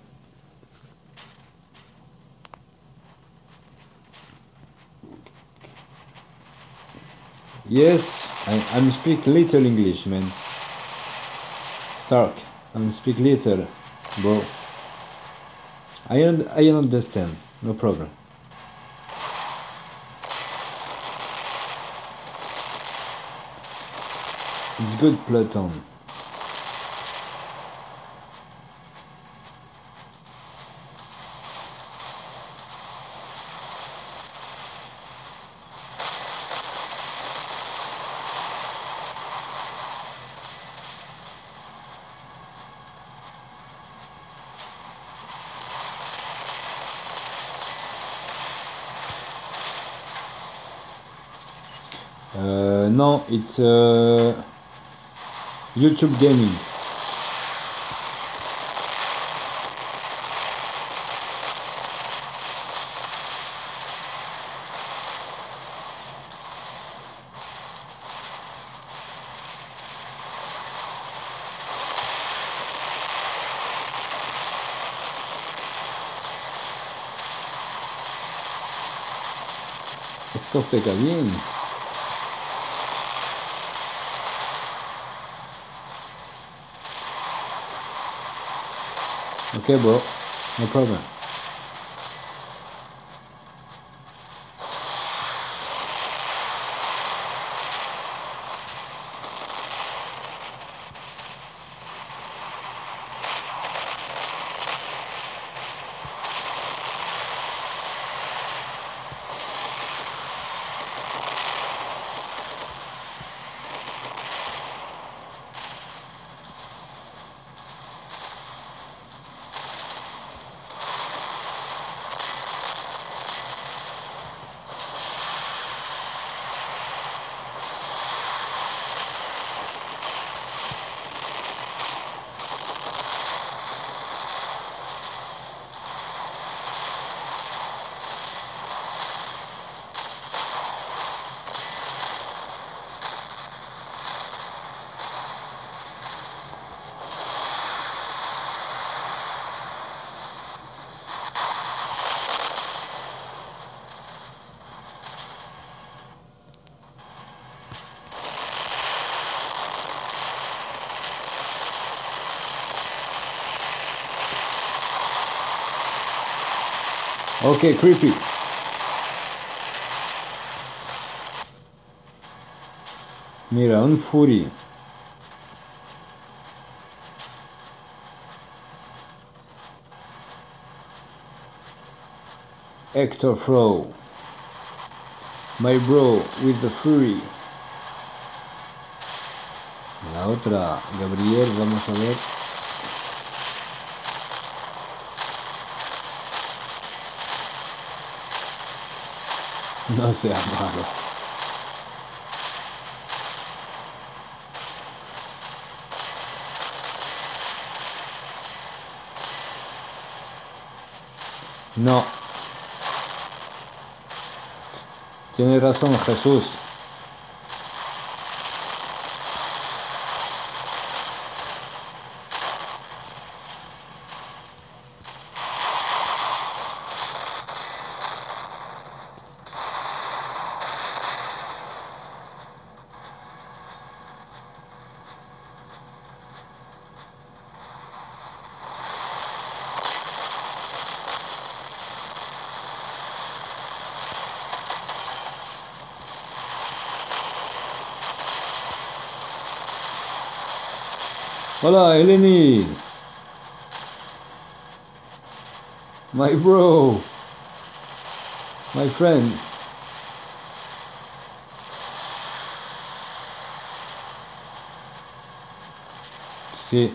Yes, I'm speak little English, man. Stark, I'm speak little, bro. I understand, no problem. It's good, Platon. No, it's YouTube Gaming. Esto pega bien. Okay, bro. No problem. Okay, creepy. Mira, un Fury. Hector Frow. My bro with the Fury. La otra, Gabriel, vamos a ver. No sea malo. No. Tiene razón Jesús. Hola, Eleni. My bro. My friend. Sí.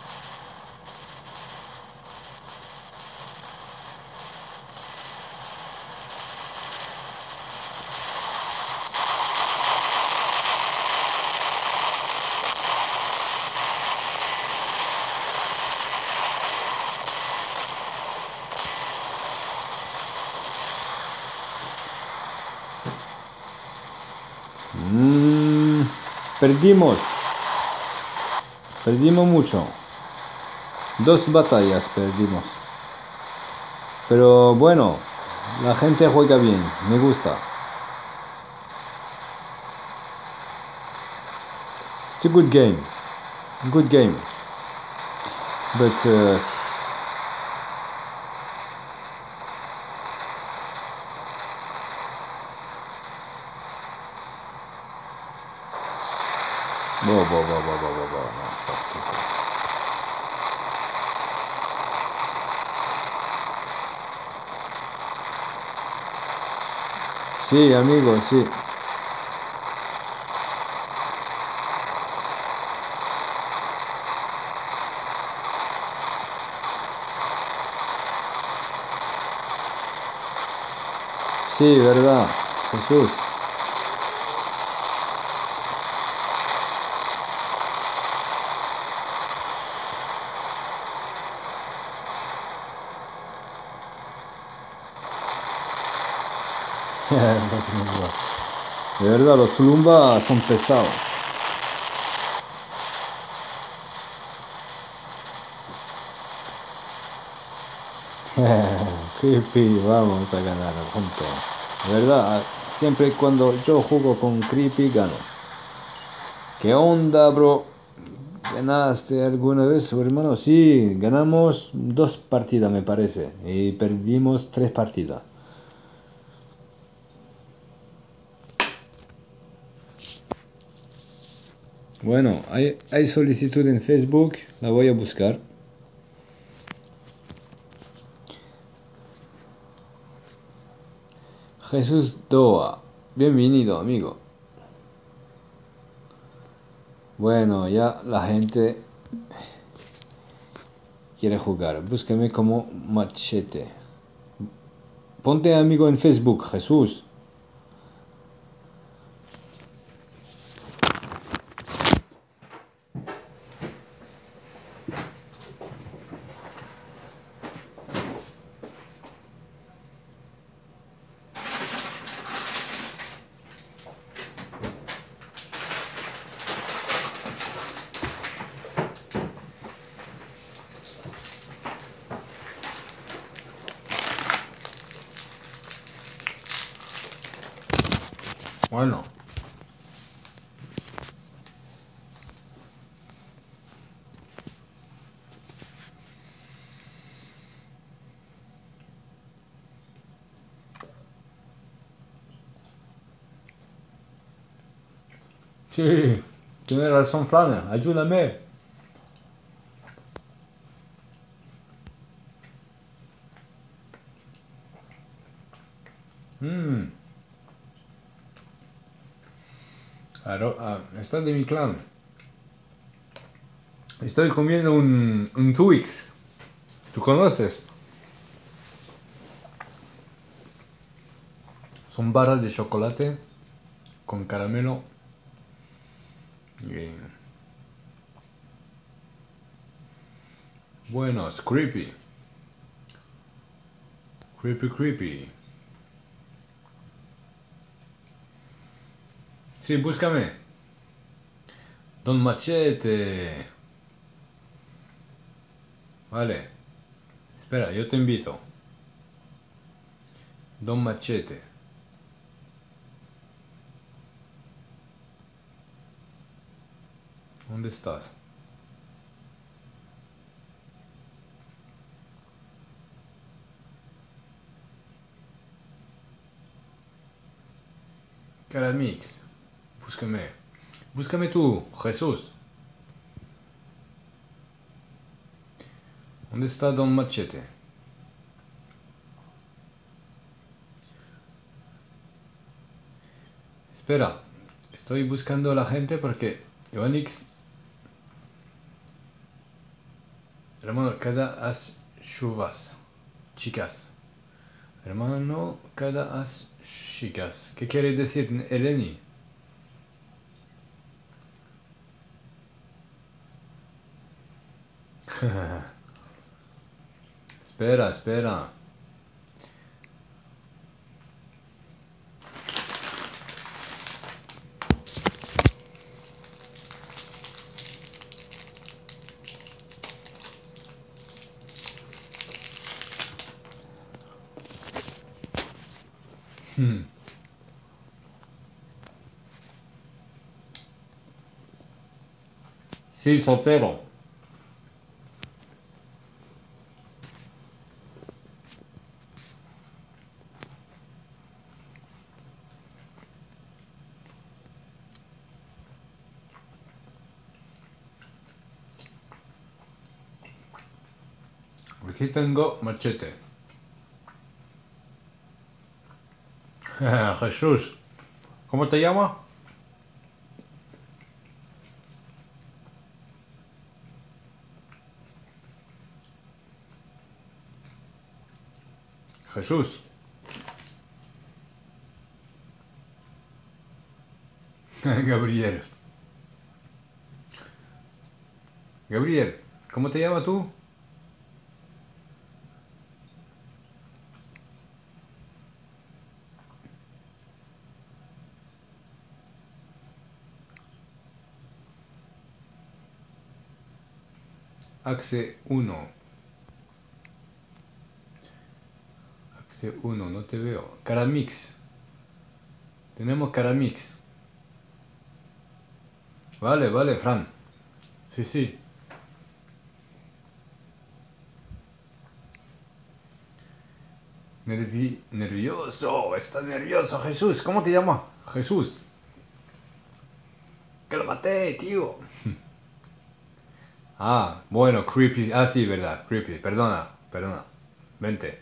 Perdimos. Perdimos mucho. 2 batallas perdimos. Pero bueno, la gente juega bien. Me gusta. It's a good game. Good game. But sí, amigo, sí. Sí, verdad, Jesús. De verdad, los Tulumba son pesados. Creepy, vamos a ganar juntos. De verdad, siempre cuando yo juego con Creepy gano. ¿Qué onda, bro? ¿Ganaste alguna vez, hermano? Sí, ganamos 2 partidas, me parece. Y perdimos 3 partidas. Bueno, hay solicitud en Facebook, la voy a buscar. Jesús Doa, bienvenido, amigo. Bueno, ya la gente quiere jugar. Búscame como machete. Ponte amigo en Facebook, Jesús. Bueno. Sí, tienes razón, Flana. Ayúdame. Mmm. Está de mi clan. Estoy comiendo un Twix. ¿Tú conoces? Son barras de chocolate con caramelo. Y... Bueno, es creepy. Creepy, creepy. Sí, búscame. Don Machete. Vale. Espera, yo te invito. Don Machete. ¿Dónde estás? Caramix. Búscame. Búscame tú, Jesús. ¿Dónde está Don Machete? Espera. Estoy buscando a la gente porque Ionix, hermano, cada as chuvas. Chicas. Hermano, cada as chicas. ¿Qué quiere decir Eleni? Espera, espera. Sí, soltero. Aquí tengo machete. Jesús. ¿Cómo te llamas? Jesús. Gabriel. Gabriel. ¿Cómo te llamas tú? Axe 1. Axe 1, no te veo. Caramix. Tenemos Caramix. Vale, vale, Fran. Sí, sí. Nervioso. Estás nervioso, Jesús. ¿Cómo te llamas? Jesús. Que lo maté, tío. Ah, bueno, creepy. Ah, sí, verdad. Creepy. Perdona, perdona. Vente.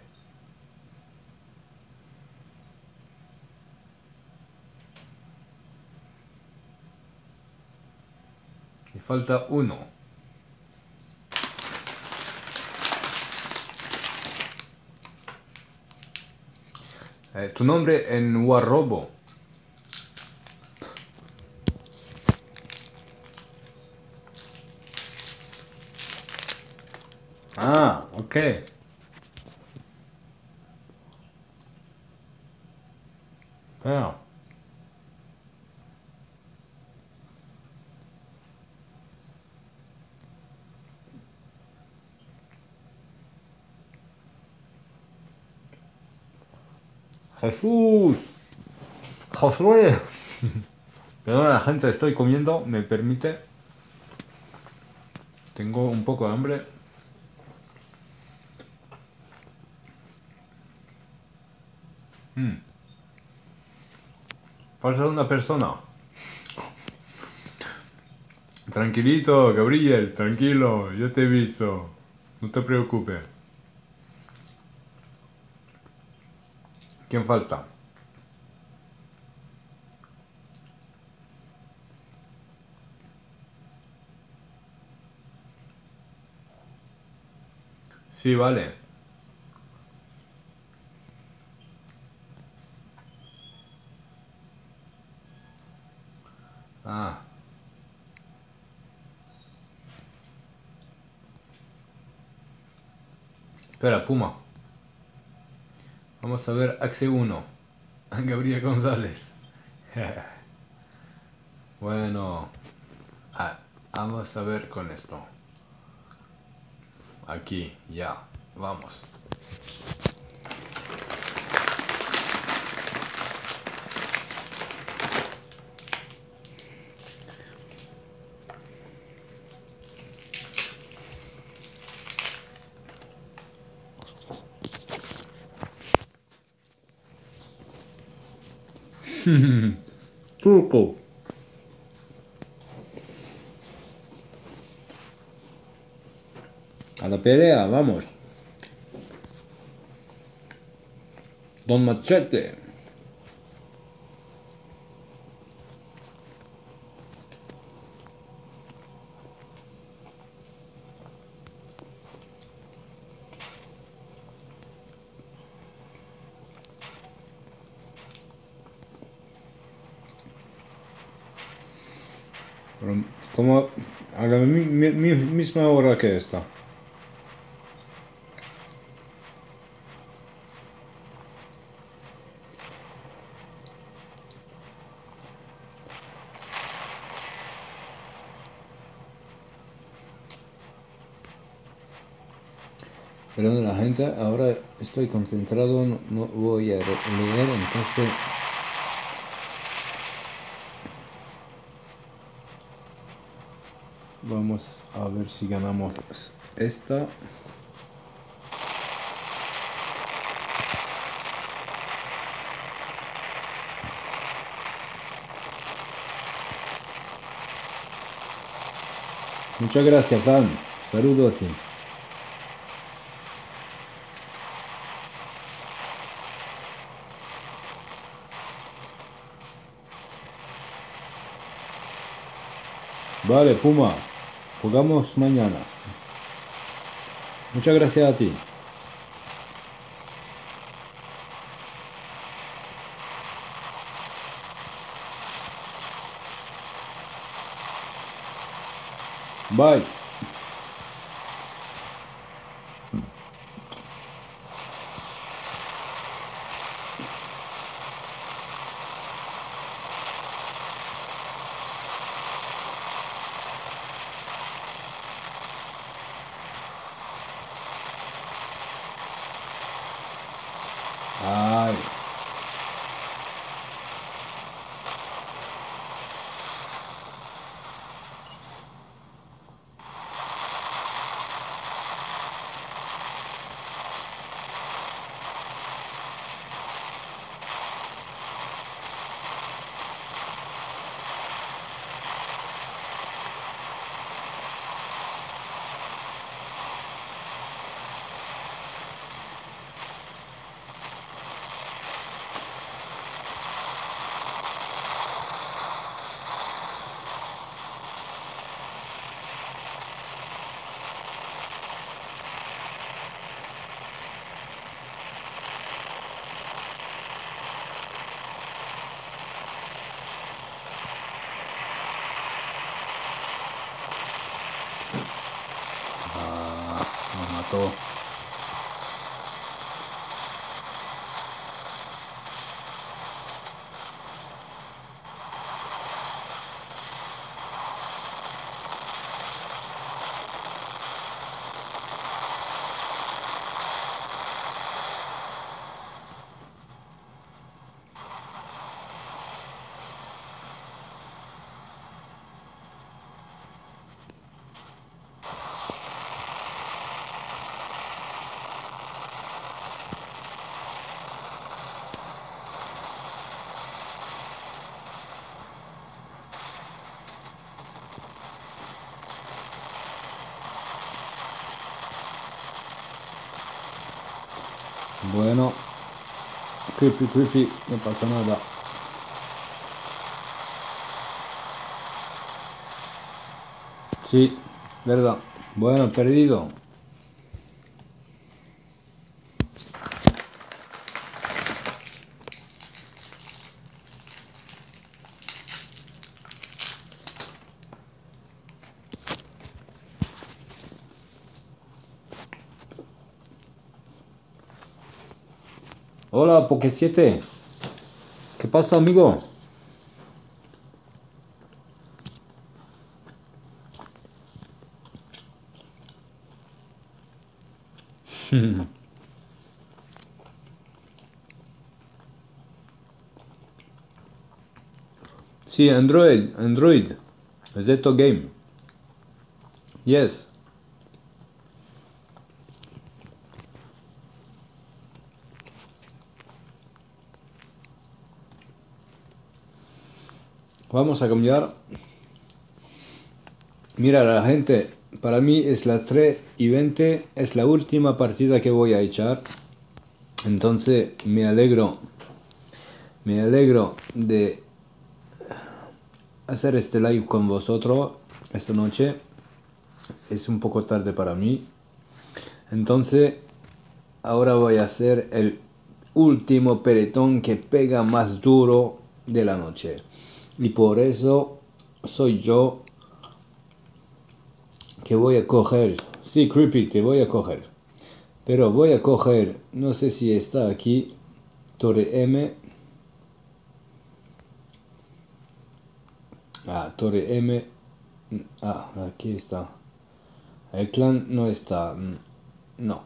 Y falta uno. Tu nombre en Warrobo. Ah, ok. Ah. Jesús. Josué. Perdona, gente, estoy comiendo. ¿Me permite? Tengo un poco de hambre. Falta una persona. Tranquilito, Gabriel, tranquilo, yo te he visto. No te preocupes. ¿Quién falta? Sí, vale. Ah. Espera, Puma. Vamos a ver Axe 1. Gabriel González. Bueno. Vamos a ver con esto. Aquí, ya. Vamos. Turco. A la pelea, vamos. Don Machete. Pero, como a la misma hora que esta. Pero la gente, ahora estoy concentrado, no voy a leer, entonces vamos a ver si ganamos esta. Muchas gracias, Dan. Saludos a ti. Vale, Puma. Jugamos mañana. Muchas gracias a ti. Bye. esto. Bueno, creepy, no pasa nada. Sí, verdad. Bueno, perdido. Hola, Poke7. ¿Qué pasa, amigo? Sí, Android. Zeto Game. Yes. Vamos a cambiar. Mira, la gente, para mí es la 3:20, es la última partida que voy a echar. Entonces me alegro de hacer este live con vosotros esta noche. Es un poco tarde para mí. Entonces, ahora voy a hacer el último peletón que pega más duro de la noche. Y por eso soy yo que voy a coger. Sí, Creepy, te voy a coger. Pero voy a coger, no sé si está aquí, Torre M. Ah, Torre M. Ah, aquí está. El clan no está. No.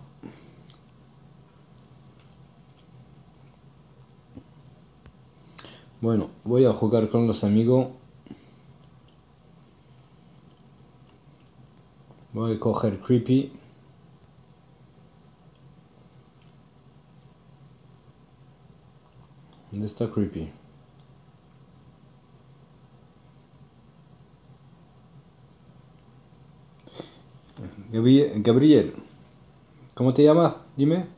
Bueno, voy a jugar con los amigos. Voy a coger Creepy. ¿Dónde está Creepy? Gabriel, ¿cómo te llamas? Dime.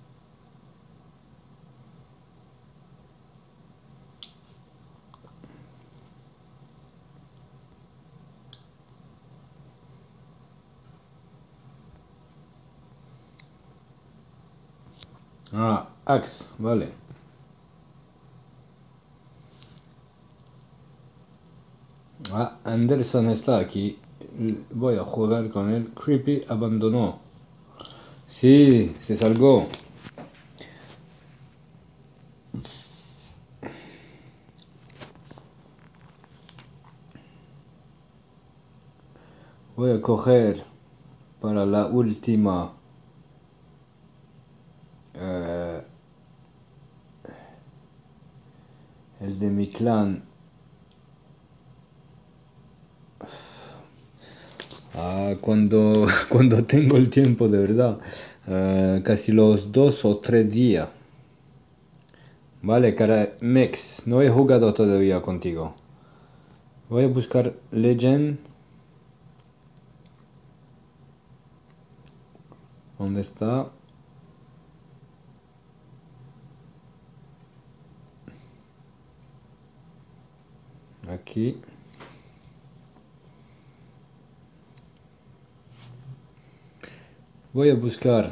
Ah, Axe, vale. Ah, Anderson está aquí. Voy a jugar con él. Creepy abandonó. Sí, se salgó. Voy a coger para la última. eh, el de mi clan. Ah, cuando tengo el tiempo de verdad. Casi los 2 o 3 días. Vale, cara, Mex, no he jugado todavía contigo. Voy a buscar Legend. ¿Dónde está? Aquí. Voy a buscar.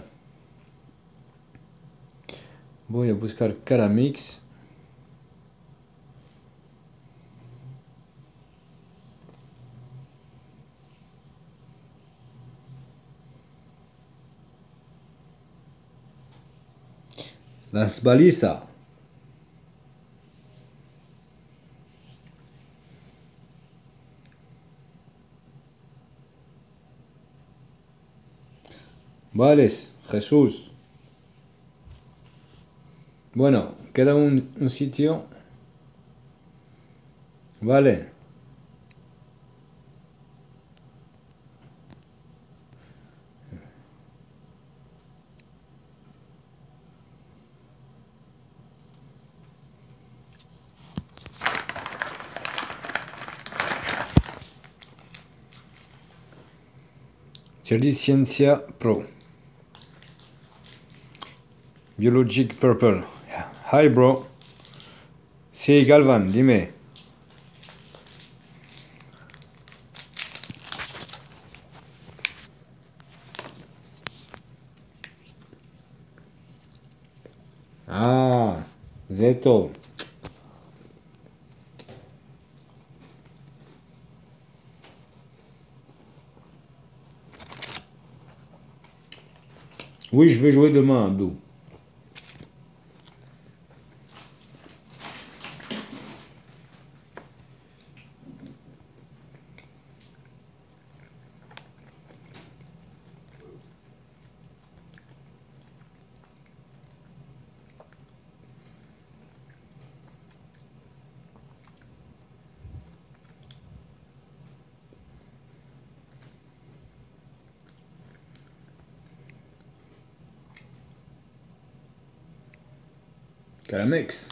Voy a buscar Caramix. Las balizas. Vales, Jesús. Bueno, queda un sitio. Vale. Cherry Ciencia Pro. Biologic Purple. Hi, bro. Sí, Galvan, dime. Ah, Zeto. Oui, je vais jouer demain, Abdou. Caramex.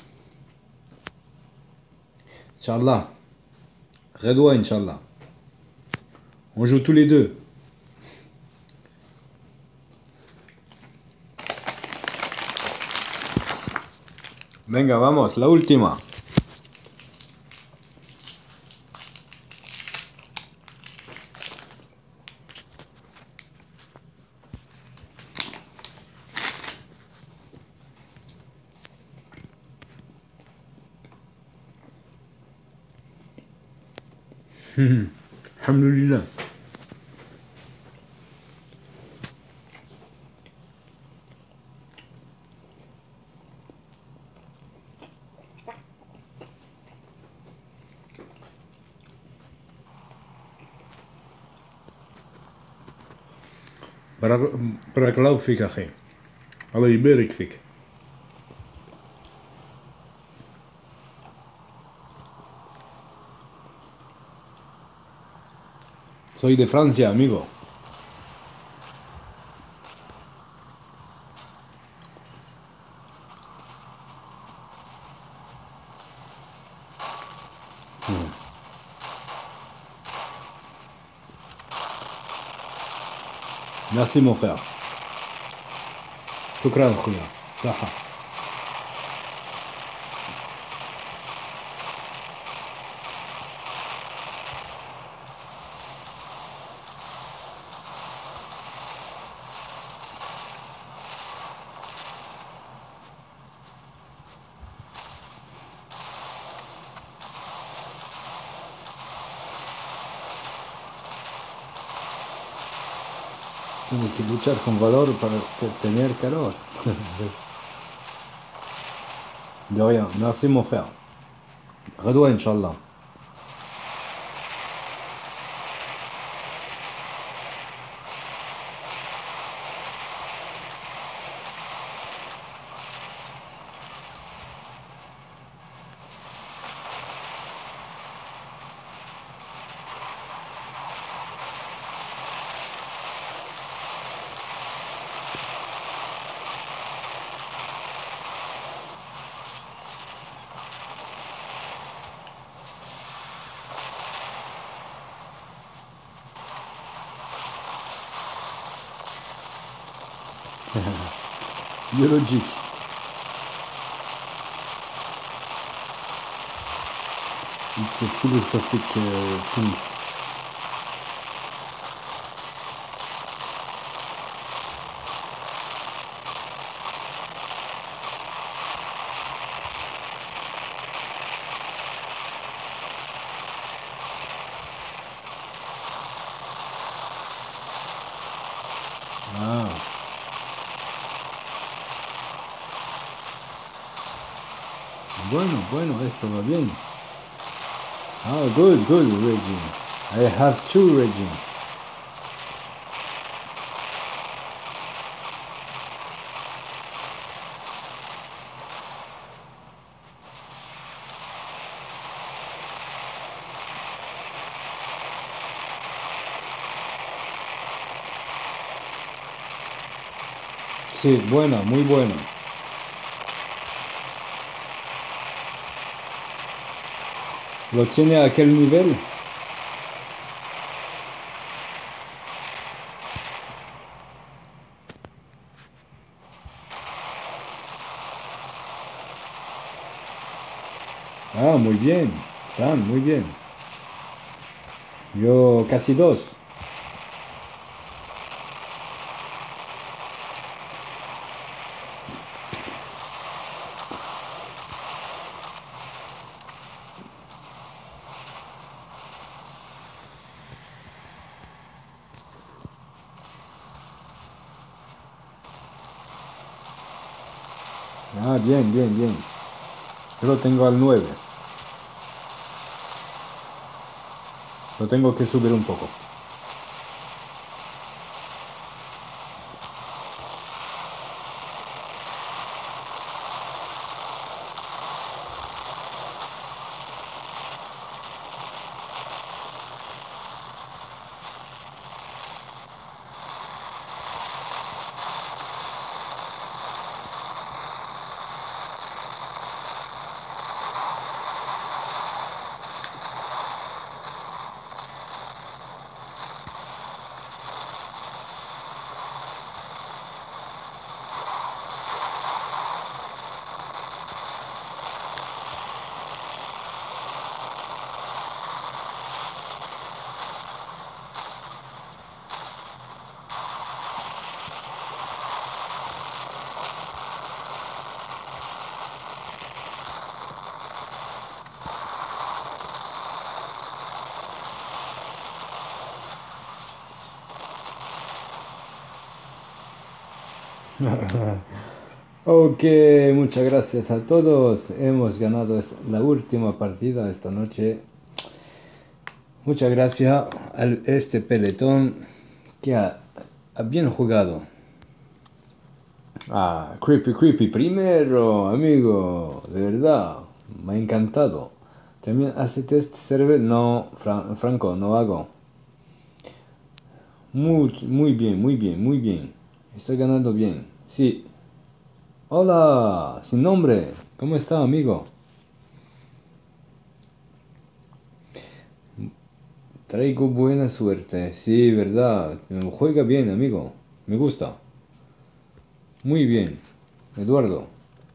Inch'Allah. Redouane, Inch'Allah. On joue tous les deux. Venga, vamos, la última. Alhamdulillah. بارك الله فيك أخي. الله يبارك فيك. Soy de Francia, amigo. Merci mon frère. شكرا أخويا. صحة. Tienes que luchar con valor para tener calor. De rien. Merci mon frère. غدوة إن شاء الله. Biologique. It's a philosophic things. Ah. Bueno, bueno, esto va bien. Ah, good, good, Reggie. I have two, Reggie. Sí, bueno, muy bueno. ¿Lo tiene a aquel nivel? Ah, muy bien. Fran, muy bien. Yo casi dos. Ah, bien, bien, bien. Yo lo tengo al 9. Lo tengo que subir un poco. Ok, muchas gracias a todos. Hemos ganado la última partida esta noche. Muchas gracias a este peletón que ha bien jugado. Ah, Creepy Creepy primero, amigo, de verdad, me ha encantado. ¿También hace test server? No, Franco, no hago. Muy, muy bien, muy bien, muy bien. Estoy ganando bien. Sí. Hola, sin nombre. ¿Cómo está, amigo? Traigo buena suerte. Sí, verdad. Juega bien, amigo. Me gusta. Muy bien. Eduardo.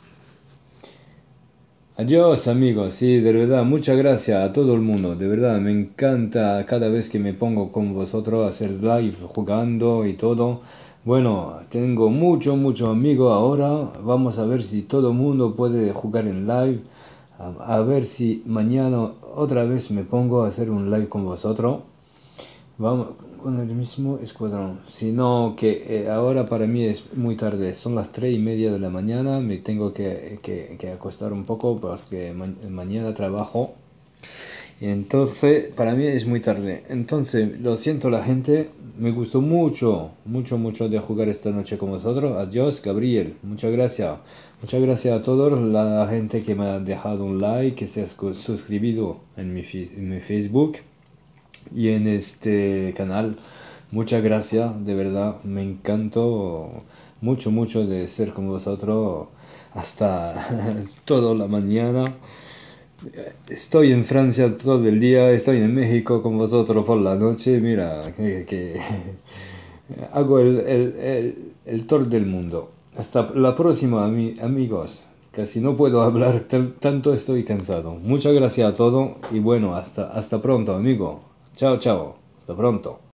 Adiós amigos, sí, de verdad, muchas gracias a todo el mundo, de verdad, me encanta cada vez que me pongo con vosotros a hacer live, jugando y todo. Bueno, tengo muchos amigos ahora, vamos a ver si todo el mundo puede jugar en live, a ver si mañana otra vez me pongo a hacer un live con vosotros. Vamos con el mismo escuadrón. Sino que ahora para mí es muy tarde. Son las 3:30 de la mañana. Me tengo que acostar un poco porque mañana trabajo. Y entonces para mí es muy tarde. Entonces lo siento la gente. Me gustó mucho de jugar esta noche con vosotros. Adiós, Gabriel. Muchas gracias. Muchas gracias a todos la gente que me ha dejado un like, que se ha suscribido en mi Facebook y en este canal. Muchas gracias, de verdad, me encantó mucho de ser con vosotros hasta toda la mañana. Estoy en Francia todo el día, estoy en México con vosotros por la noche. Mira, que hago el tour del mundo. Hasta la próxima, amigos. Casi no puedo hablar, tanto estoy cansado. Muchas gracias a todos y bueno, hasta pronto, amigo. Chao, chao. Hasta pronto.